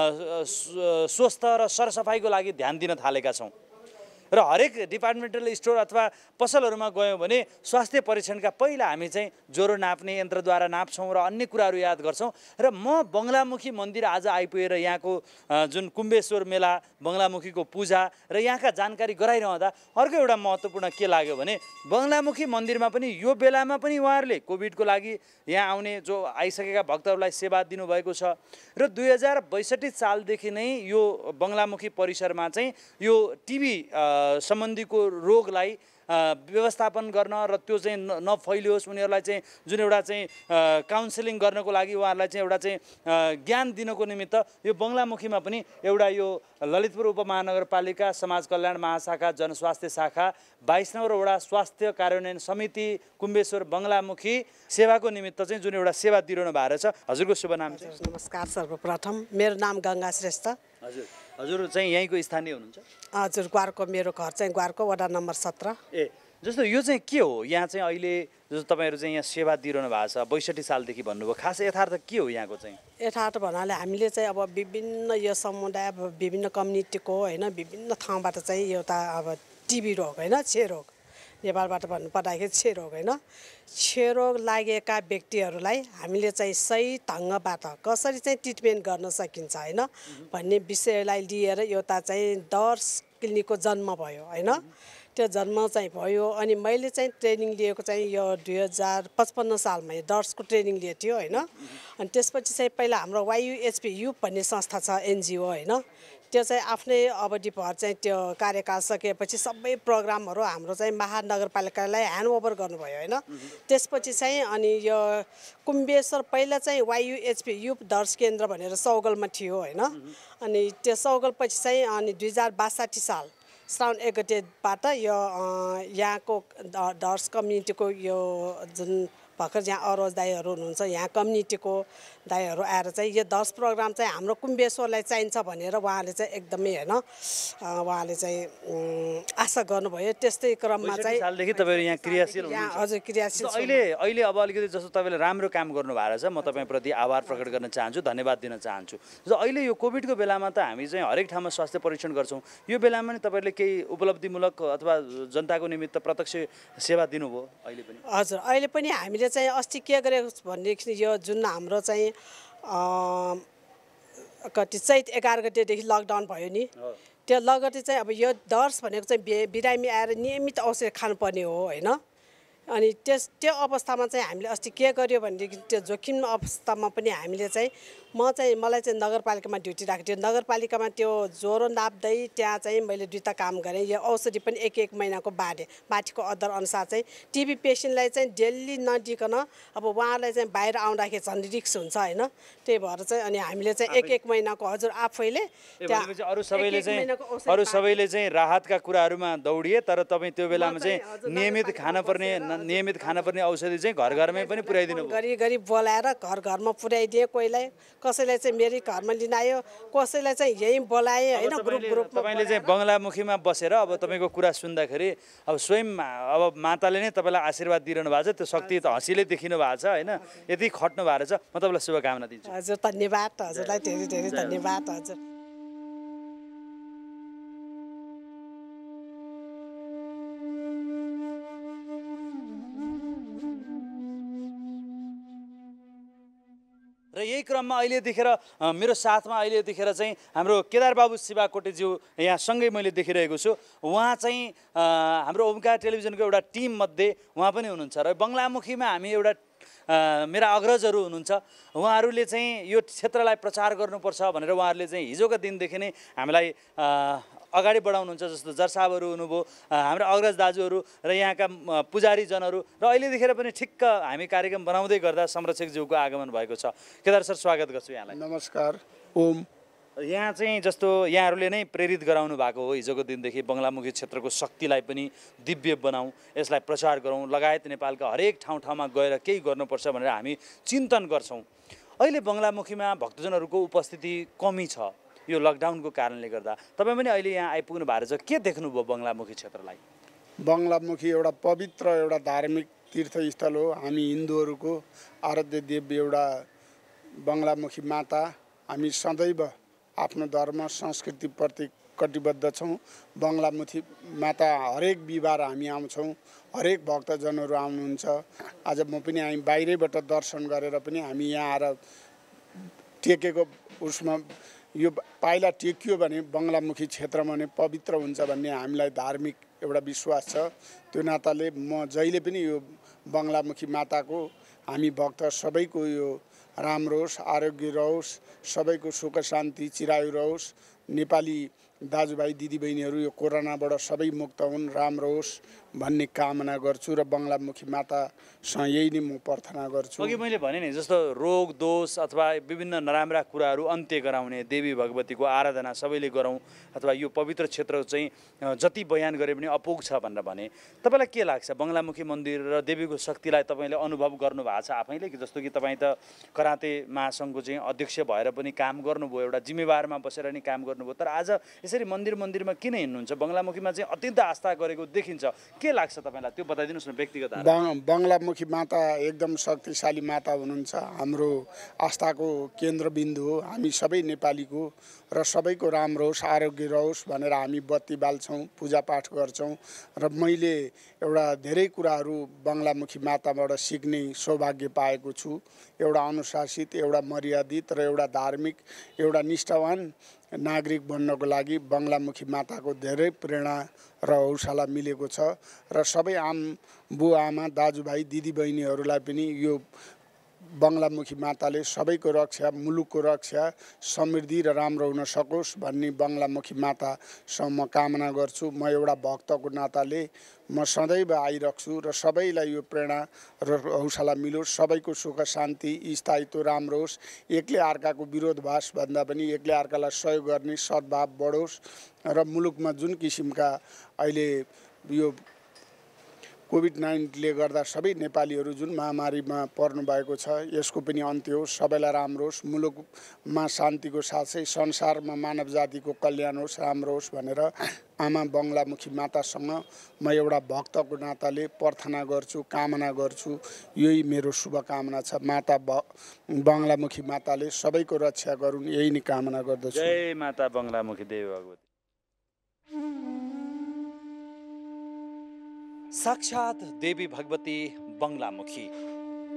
स्वस्थ र सरसफाइको लागि ध्यान दिन थालेका छौँ। र हरेक डिपार्टमेन्टल स्टोर अथवा पसलहरूमा गयौँ भने स्वास्थ्य परीक्षणका पहिला हामी चाहिँ ज्वरो नाप्ने यन्त्रद्वारा नाप्छौँ र अन्य कुराहरू याद गर्छौँ। र म बङ्गलामुखी मन्दिर आज आइपुगेर यहाँको जुन कुम्बेश्वर मेला, बङ्गलामुखीको पूजा र यहाँका जानकारी गराइरहँदा अर्को एउटा महत्त्वपूर्ण के लाग्यो भने बङ्गलामुखी मन्दिरमा पनि यो बेलामा पनि उहाँहरूले कोभिडको लागि यहाँ आउने जो आइसकेका भक्तहरूलाई सेवा दिनुभएको छ। र 2062 सालदेखि नै यो बङ्गलामुखी परिसरमा चाहिँ यो टिबी सम्बन्धीको रोगलाई व्यवस्थापन गर्न र त्यो चाहिँ नफैलियोस्, उनीहरूलाई चाहिँ जुन एउटा चाहिँ काउन्सिलिङ गर्नको लागि उहाँहरूलाई चाहिँ एउटा चाहिँ ज्ञान दिनको निमित्त यो बङ्गलामुखीमा पनि एउटा यो ललितपुर उपमहानगरपालिका समाज कल्याण महाशाखा जनस्वास्थ्य शाखा 22 नम्बर वडा स्वास्थ्य कार्यान्वयन समिति कुम्बेश्वर बङ्गलामुखी सेवाको निमित्त चाहिँ जुन एउटा सेवा दिइरहनु भएको छ। हजुरको शुभ नाम चाहिँ? नमस्कार, सर्वप्रथम मेरो नाम गङ्गा श्रेष्ठ। हजुर चाहिँ यहीँको स्थानीय हुनुहुन्छ? हजुर, ग्वारको, मेरो घर चाहिँ ग्वारको वडा नम्बर 17। जस्तो यो चाहिँ के हो यहाँ चाहिँ अहिले जस्तो तपाईँहरू चाहिँ यहाँ सेवा दिइरहनु भएको छ 62 सालदेखि भन्नुभयो, खास यथार्थ के हो यहाँको चाहिँ? यथार्थ भन्नाले हामीले चाहिँ अब विभिन्न यो समुदाय विभिन्न कम्युनिटीको होइन विभिन्न ठाउँबाट चाहिँ एउटा अब टिबी रोग होइन, क्षयरोग, नेपालबाट भन्नुपर्दाखेरि क्षयरोग होइन, क्षयरोग लागेका व्यक्तिहरूलाई हामीले चाहिँ सही ढङ्गबाट कसरी चाहिँ ट्रिटमेन्ट गर्न सकिन्छ होइन भन्ने विषयलाई लिएर एउटा चाहिँ डर्स क्लिनिकको जन्म भयो होइन। त्यो जन्म चाहिँ भयो अनि मैले चाहिँ ट्रेनिङ लिएको चाहिँ यो 2055 सालमा यो डर्सको ट्रेनिङ लिएको थियो होइन। अनि त्यसपछि चाहिँ पहिला हाम्रो YUHP युप भन्ने संस्था छ, NGO होइन, त्यो चाहिँ आफ्नै अवधिभर चाहिँ त्यो कार्यकाल सकेपछि सबै प्रोग्रामहरू हाम्रो चाहिँ महानगरपालिकालाई ह्यान्डओभर गर्नुभयो होइन। त्यसपछि चाहिँ अनि यो कुम्बेश्वर पहिला चाहिँ YUHP युप डर्स केन्द्र भनेर सौगलमा थियो होइन। अनि त्यो सौगल पछि चाहिँ अनि 2062 साल श्रावण 1 गतेबाट यो यहाँको डर्स कम्युनिटीको यो जुन भर्खर यहाँ अरोज दाईहरू हुनुहुन्छ यहाँ कम्युनिटीको दाईहरू आएर चाहिँ यो डर्स प्रोग्राम चाहिँ हाम्रो कुम्बेश्वरलाई चाहिन्छ भनेर उहाँले चाहिँ एकदमै होइन उहाँले चाहिँ आशा गर्नुभयो। त्यस्तै क्रममा चाहिँ सालदेखि तपाईँहरू यहाँ क्रियाशील हुनुहुन्छ? हजुर, क्रियाशील। अहिले अब अलिकति जस्तो तपाईँले राम्रो काम गर्नु भएको रहेछ, म तपाईँप्रति आभार प्रकट गर्न चाहन्छु, धन्यवाद दिन चाहन्छु। जो अहिले यो कोभिडको बेलामा त हामी चाहिँ हरेक ठाउँमा स्वास्थ्य परीक्षण गर्छौँ, यो बेलामा नि तपाईँहरूले केही उपलब्धिमूलक अथवा जनताको निमित्त प्रत्यक्ष सेवा दिनुभयो अहिले पनि? हजुर, अहिले पनि हामीले चाहिँ अस्ति के गरेको भनेदेखि यो जुन हाम्रो चाहिँ कति चैत 11 गतेदेखि लकडाउन भयो नि त्यो लगत्तै चाहिँ अब यो दर्स भनेको चाहिँ बिरामी आएर नियमित औषधि खानुपर्ने हो होइन अनि त्यो अवस्थामा चाहिँ हामीले अस्ति के गर्यो भनेदेखि त्यो जोखिम अवस्थामा पनि हामीले चाहिँ मलाई चाहिँ नगरपालिकामा ड्युटी राखेको थियो नगरपालिकामा त्यो ज्वरो नाप्दै त्यहाँ चाहिँ मैले 2टा काम गरेँ यो औषधि पनि एक महिनाको बाटीको अदर अनुसार चाहिँ टिबी पेसेन्टलाई चाहिँ डेली नदिकन अब उहाँलाई चाहिँ बाहिर आउँदाखेरि झन् रिक्स हुन्छ होइन त्यही भएर चाहिँ अनि हामीले चाहिँ एक महिनाको हजुर आफैले अरू सबैले चाहिँ राहतका कुराहरूमा दौडिए तर तपाईँ त्यो बेलामा चाहिँ नियमित खानुपर्ने औषधि चाहिँ घर घरमै पनि पुर्याइदिनु गरी बोलाएर घर घरमा पुर्याइदिए कोहीलाई कसैलाई चाहिँ मेरै घरमा लिन आयो कसैलाई चाहिँ यहीँ बोलाए होइन ग्रुपमा तपाईँले चाहिँ बङ्गलामुखीमा बसेर अब तपाईँको कुरा सुन्दाखेरि अब स्वयं अब माताले नै तपाईँलाई आशीर्वाद दिइरहनु भएको छ त्यो शक्ति त हँसीले देखिनु भएको छ होइन यति खट्नु भएको छ म तपाईँलाई शुभकामना दिन्छु हजुर धन्यवाद हजुरलाई धेरै धेरै धन्यवाद हजुर र यही क्रममा अहिले देखेर मेरो साथमा अहिले देखेर चाहिँ हाम्रो केदार बाबु शिवाकोटेज्यू यहाँ सँगै मैले देखिरहेको छु उहाँ चाहिँ हाम्रो ओमकार टेलिभिजनको एउटा टिम मध्ये उहाँ पनि हुनुहुन्छ र बङ्गलामुखीमा हामी एउटा मेरा अग्रजहरू हुनुहुन्छ उहाँहरूले चाहिँ यो क्षेत्रलाई प्रचार गर्नुपर्छ भनेर उहाँहरूले चाहिँ हिजोको दिनदेखि नै हामीलाई अगाडि बढाउनुहुन्छ जस्तो जर्साबहरू हुनुभयो हाम्रो अग्रज दाजुहरू र यहाँका पुजारीजनहरू र अहिलेदेखि पनि ठिक्क हामी कार्यक्रम बनाउँदै गर्दा संरक्षकज्यूको आगमन भएको छ केदार सर स्वागत गर्छु यहाँलाई नमस्कार ओम यहाँ चाहिँ जस्तो यहाँहरूले नै प्रेरित गराउनु भएको हो हिजोको दिनदेखि बङ्गलामुखी क्षेत्रको शक्तिलाई पनि दिव्य बनाऊँ यसलाई प्रचार गरौँ लगायत नेपालका हरेक ठाउँमा गएर केही गर्नुपर्छ भनेर हामी चिन्तन गर्छौँ अहिले बङ्गलामुखीमा भक्तजनहरूको उपस्थिति कमी छ यो लकडाउनको कारणले गर्दा तपाईँ पनि अहिले यहाँ आइपुग्नु भएको छ के देख्नुभयो बङ्गलामुखी क्षेत्रलाई बङ्गलामुखी एउटा पवित्र एउटा धार्मिक तीर्थस्थल हो हामी हिन्दूहरूको आराध्य देवी एउटा बङ्गलामुखी माता हामी सदैव आफ्नो धर्म संस्कृतिप्रति कटिबद्ध छौँ बङ्गलामुखी माता हरेक बिहिबार हामी आउँछौँ हरेक भक्तजनहरू आउनुहुन्छ आज म पनि हामी बाहिरैबाट दर्शन गरेर पनि हामी यहाँ आएर टेकेको उसमा यो पाइला टेकियो भने बङ्गलामुखी क्षेत्रमा नै पवित्र हुन्छ भन्ने हामीलाई धार्मिक एउटा विश्वास छ त्यो नाताले म जहिले पनि यो बङ्गलामुखी माताको हामी भक्त सबैको यो राम्रो होस् आरोग्य रहोस् सबैको सुख शान्ति चिरायु रहोस् नेपाली दाजुभाइ दिदीबहिनीहरू यो कोरोनाबाट सबै मुक्त हुन् राम्रो होस् भन्ने कामना गर्छु र बङ्गलामुखी मातासँग यही नै म प्रार्थना गर्छु अघि मैले भने नि जस्तो रोग दोष अथवा विभिन्न नराम्रा कुराहरू अन्त्य गराउने देवी भगवतीको आराधना सबैले गरौँ अथवा यो पवित्र क्षेत्र चाहिँ जति बयान गरे पनि अपुग छ भनेर भने तपाईँलाई के लाग्छ बङ्गलामुखी मन्दिर र देवीको शक्तिलाई तपाईँले अनुभव गर्नुभएको छ आफैले जस्तो कि तपाईँ त कराते महासङ्घको चाहिँ अध्यक्ष भएर पनि काम गर्नुभयो एउटा जिम्मेवारमा बसेर नि काम गर्नुभयो तर आज यसरी मन्दिरमा किन हिँड्नुहुन्छ बङ्गलामुखीमा चाहिँ अत्यन्त आस्था गरेको देखिन्छ के लाग्छ तपाईँलाई त्यो बताइदिनुहोस् न व्यक्तिगत बङ्गलामुखी माता एकदम शक्तिशाली माता हुनुहुन्छ हाम्रो आस्थाको केन्द्रबिन्दु हो हामी सबै नेपालीको र सबैको राम्रो होस् आरोग्य रहोस् भनेर हामी बत्ती बाल्छौँ पूजापाठ गर्छौँ र मैले एउटा धेरै कुराहरू बङ्गलामुखी माताबाट सिक्ने सौभाग्य पाएको छु एउटा अनुशासित एउटा मर्यादित र एउटा धार्मिक एउटा निष्ठावान नागरिक बन्नको लागि बङ्गलामुखी माताको धेरै प्रेरणा र हौसला मिलेको छ र सबै आम बुवा आमा दाजुभाइ दिदीबहिनीहरूलाई पनि यो बङ्गलामुखी माताले सबैको रक्षा मुलुकको रक्षा समृद्धि र राम्रो हुन सकोस् भन्ने बङ्गलामुखी मातासँग म कामना गर्छु म एउटा भक्तको नाताले म सदैव आइरहन्छु र सबैलाई यो प्रेरणा र हौसला मिलोस् सबैको सुख शान्ति स्थायित्व राम्रो होस् एकले अर्काको विरोधभास भन्दा पनि एकले अर्कालाई सहयोग गर्ने सद्भाव बढोस् र मुलुकमा जुन किसिमका अहिले यो कोभिड-19ले गर्दा सबै नेपालीहरू जुन महामारीमा पर्नु भएको छ यसको पनि अन्त्य होस् सबैलाई राम्रो होस् मुलुकमा शान्तिको साथै संसारमा मानव जातिको कल्याण होस् राम्रो होस् भनेर आमा बङ्गलामुखी मातासँग म एउटा भक्तको नाताले प्रार्थना गर्छु कामना गर्छु यही मेरो शुभकामना छ माता बङ्गलामुखी माताले सबैको रक्षा गरून् यही नै कामना गर्दछु जय माता बङ्गलामुखी देवी भगवती साक्षात देवी भगवती बङ्गलामुखी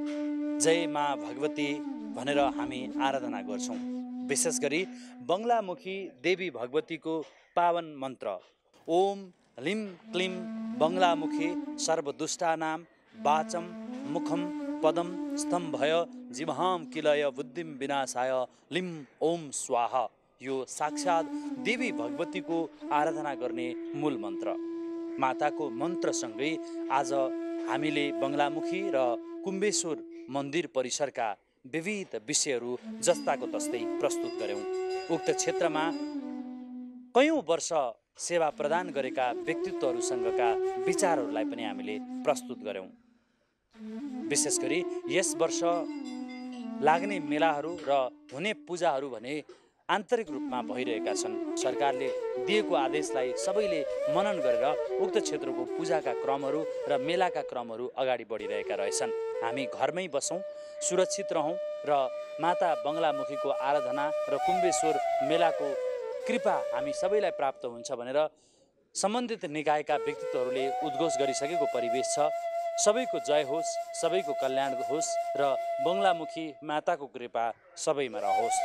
जय माँ भगवती भनेर हामी आराधना गर्छौँ। विशेष गरी बङ्गलामुखी देवी भगवतीको पावन मन्त्र ओम ह्लीं क्लीं बङ्गलामुखी सर्वदुष्टानां वाचं मुखं पदं स्तम्भय जिह्वां किलय बुद्धिं विनाशाय लीं ओम स्वाहा यो साक्षात् देवी भगवतीको आराधना गर्ने मूल मन्त्र। माताको मन्त्रसँगै आज हामीले बङ्गलामुखी र कुम्बेश्वर मन्दिर परिसरका विविध विषयहरू जस्ताको तस्तै प्रस्तुत गर्यौँ। उक्त क्षेत्रमा कयौँ वर्ष सेवा प्रदान गरेका व्यक्तित्वहरूसँगका विचारहरूलाई पनि हामीले प्रस्तुत गर्यौँ। विशेष गरी यस वर्ष लाग्ने मेलाहरू र हुने पूजाहरू भने आन्तरिक रूपमा भइरहेका छन्। सरकारले दिएको आदेशलाई सबैले मनन गरेर उक्त क्षेत्रको पूजाका क्रमहरू र मेलाका क्रमहरू अगाडि बढिरहेका रहेछन्। हामी घरमै बसौँ, सुरक्षित रहौँ र माता बङ्गलामुखीको आराधना र कुम्बेश्वर मेलाको कृपा हामी सबैलाई प्राप्त हुन्छ भनेर सम्बन्धित निकायका व्यक्तित्वहरूले उद्घोष गरिसकेको परिवेश छ। सबैको जय होस्, सबैको कल्याण होस् र बङ्गलामुखी माताको कृपा सबैमा रहोस्।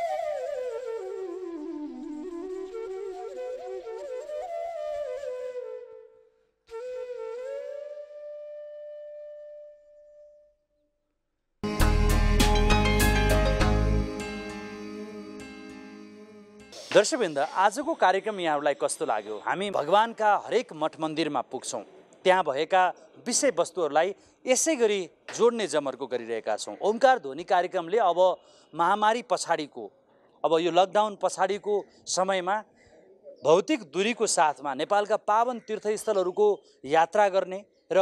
दर्शकवृन्द, आजको कार्यक्रम यहाँहरूलाई कस्तो लाग्यो? हामी भगवानका हरेक मठ मन्दिरमा पुग्छौँ, त्यहाँ भएका विषयवस्तुहरूलाई यसै गरी जोड्ने जमर्को गरिरहेका छौँ। ओमकार ध्वनि कार्यक्रमले अब महामारी पछाडिको, अब यो लकडाउन पछाडिको समयमा भौतिक दूरीको साथमा नेपालका पावन तीर्थस्थलहरूको यात्रा गर्ने र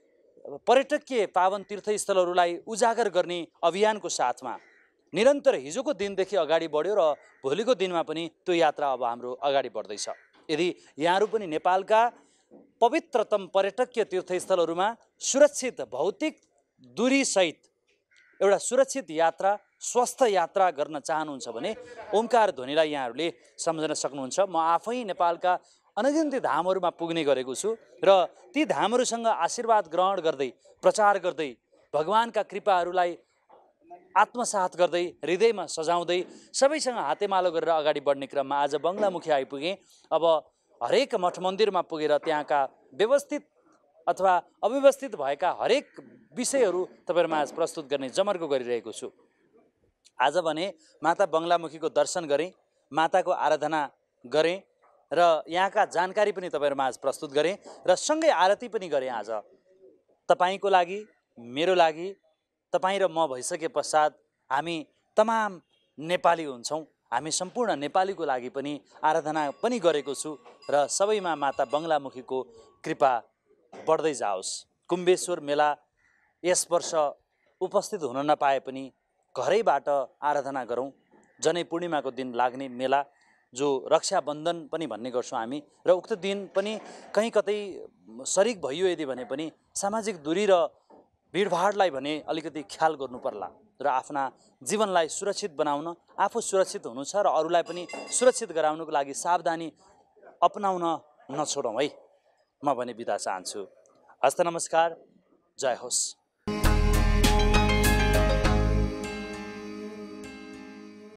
पर्यटकीय पावन तीर्थस्थलहरूलाई उजागर गर्ने अभियानको साथमा निरन्तर हिजोको दिनदेखि अगाडि बढ्यो र भोलिको दिनमा पनि त्यो यात्रा अब हाम्रो अगाडि बढ्दैछ। यदि यहाँहरू पनि नेपालका पवित्रतम पर्यटकीय तीर्थस्थलहरूमा सुरक्षित भौतिक दूरीसहित एउटा सुरक्षित यात्रा, स्वस्थ यात्रा गर्न चाहनुहुन्छ भने ओमकार ध्वनिलाई यहाँहरूले सम्झन सक्नुहुन्छ। म आफै नेपालका अनगिन्ती धामहरूमा पुग्ने गरेको छु र ती धामहरूसँग आशीर्वाद ग्रहण गर्दै, प्रचार गर्दै, भगवानका कृपाहरूलाई आत्मसात गर्दै, हृदयमा सजाउँदै, सबैसँग हातेमालो गरेर अगाडि बढ्ने क्रममा आज बङ्गलामुखी आइपुगेँ। अब हरेक मठ मन्दिरमा पुगेर त्यहाँका व्यवस्थित अथवा अव्यवस्थित भएका हरेक विषयहरू तपाईँहरूमा आज प्रस्तुत गर्ने जमर्को गरिरहेको छु। आज भने माता बङ्गलामुखीको दर्शन गरेँ, माताको आराधना गरेँ र यहाँका जानकारी पनि तपाईँहरूमा आज प्रस्तुत गरेँ र सँगै आरती पनि गरेँ। आज तपाईँको लागि, मेरो लागि, तपाईँ र म भइसके पश्चात हामी तमाम नेपाली हुन्छौँ। हामी सम्पूर्ण नेपालीको लागि पनि आराधना पनि गरेको छु र सबैमा माता बङ्गलामुखीको कृपा बढ्दै जाओस्। कुम्बेश्वर मेला यस वर्ष उपस्थित हुन नपाए पनि घरैबाट आराधना गरौँ। जनै पूर्णिमाको दिन लाग्ने मेला जो रक्षाबन्धन पनि भन्ने गर्छौँ हामी, र उक्त दिन पनि कहीँ कतै सरिक भइयो यदि भने पनि सामाजिक दूरी र भिडभाडलाई भने अलिकति ख्याल गर्नु पर्ला र आफ्ना जीवनलाई सुरक्षित बनाउन, आफू सुरक्षित हुनु छ र अरूलाई पनि सुरक्षित गराउनुको लागि सावधानी अपनाउन नछोडौँ है। म भने बिदा चाहन्छु। हस्त नमस्कार, जय होस्।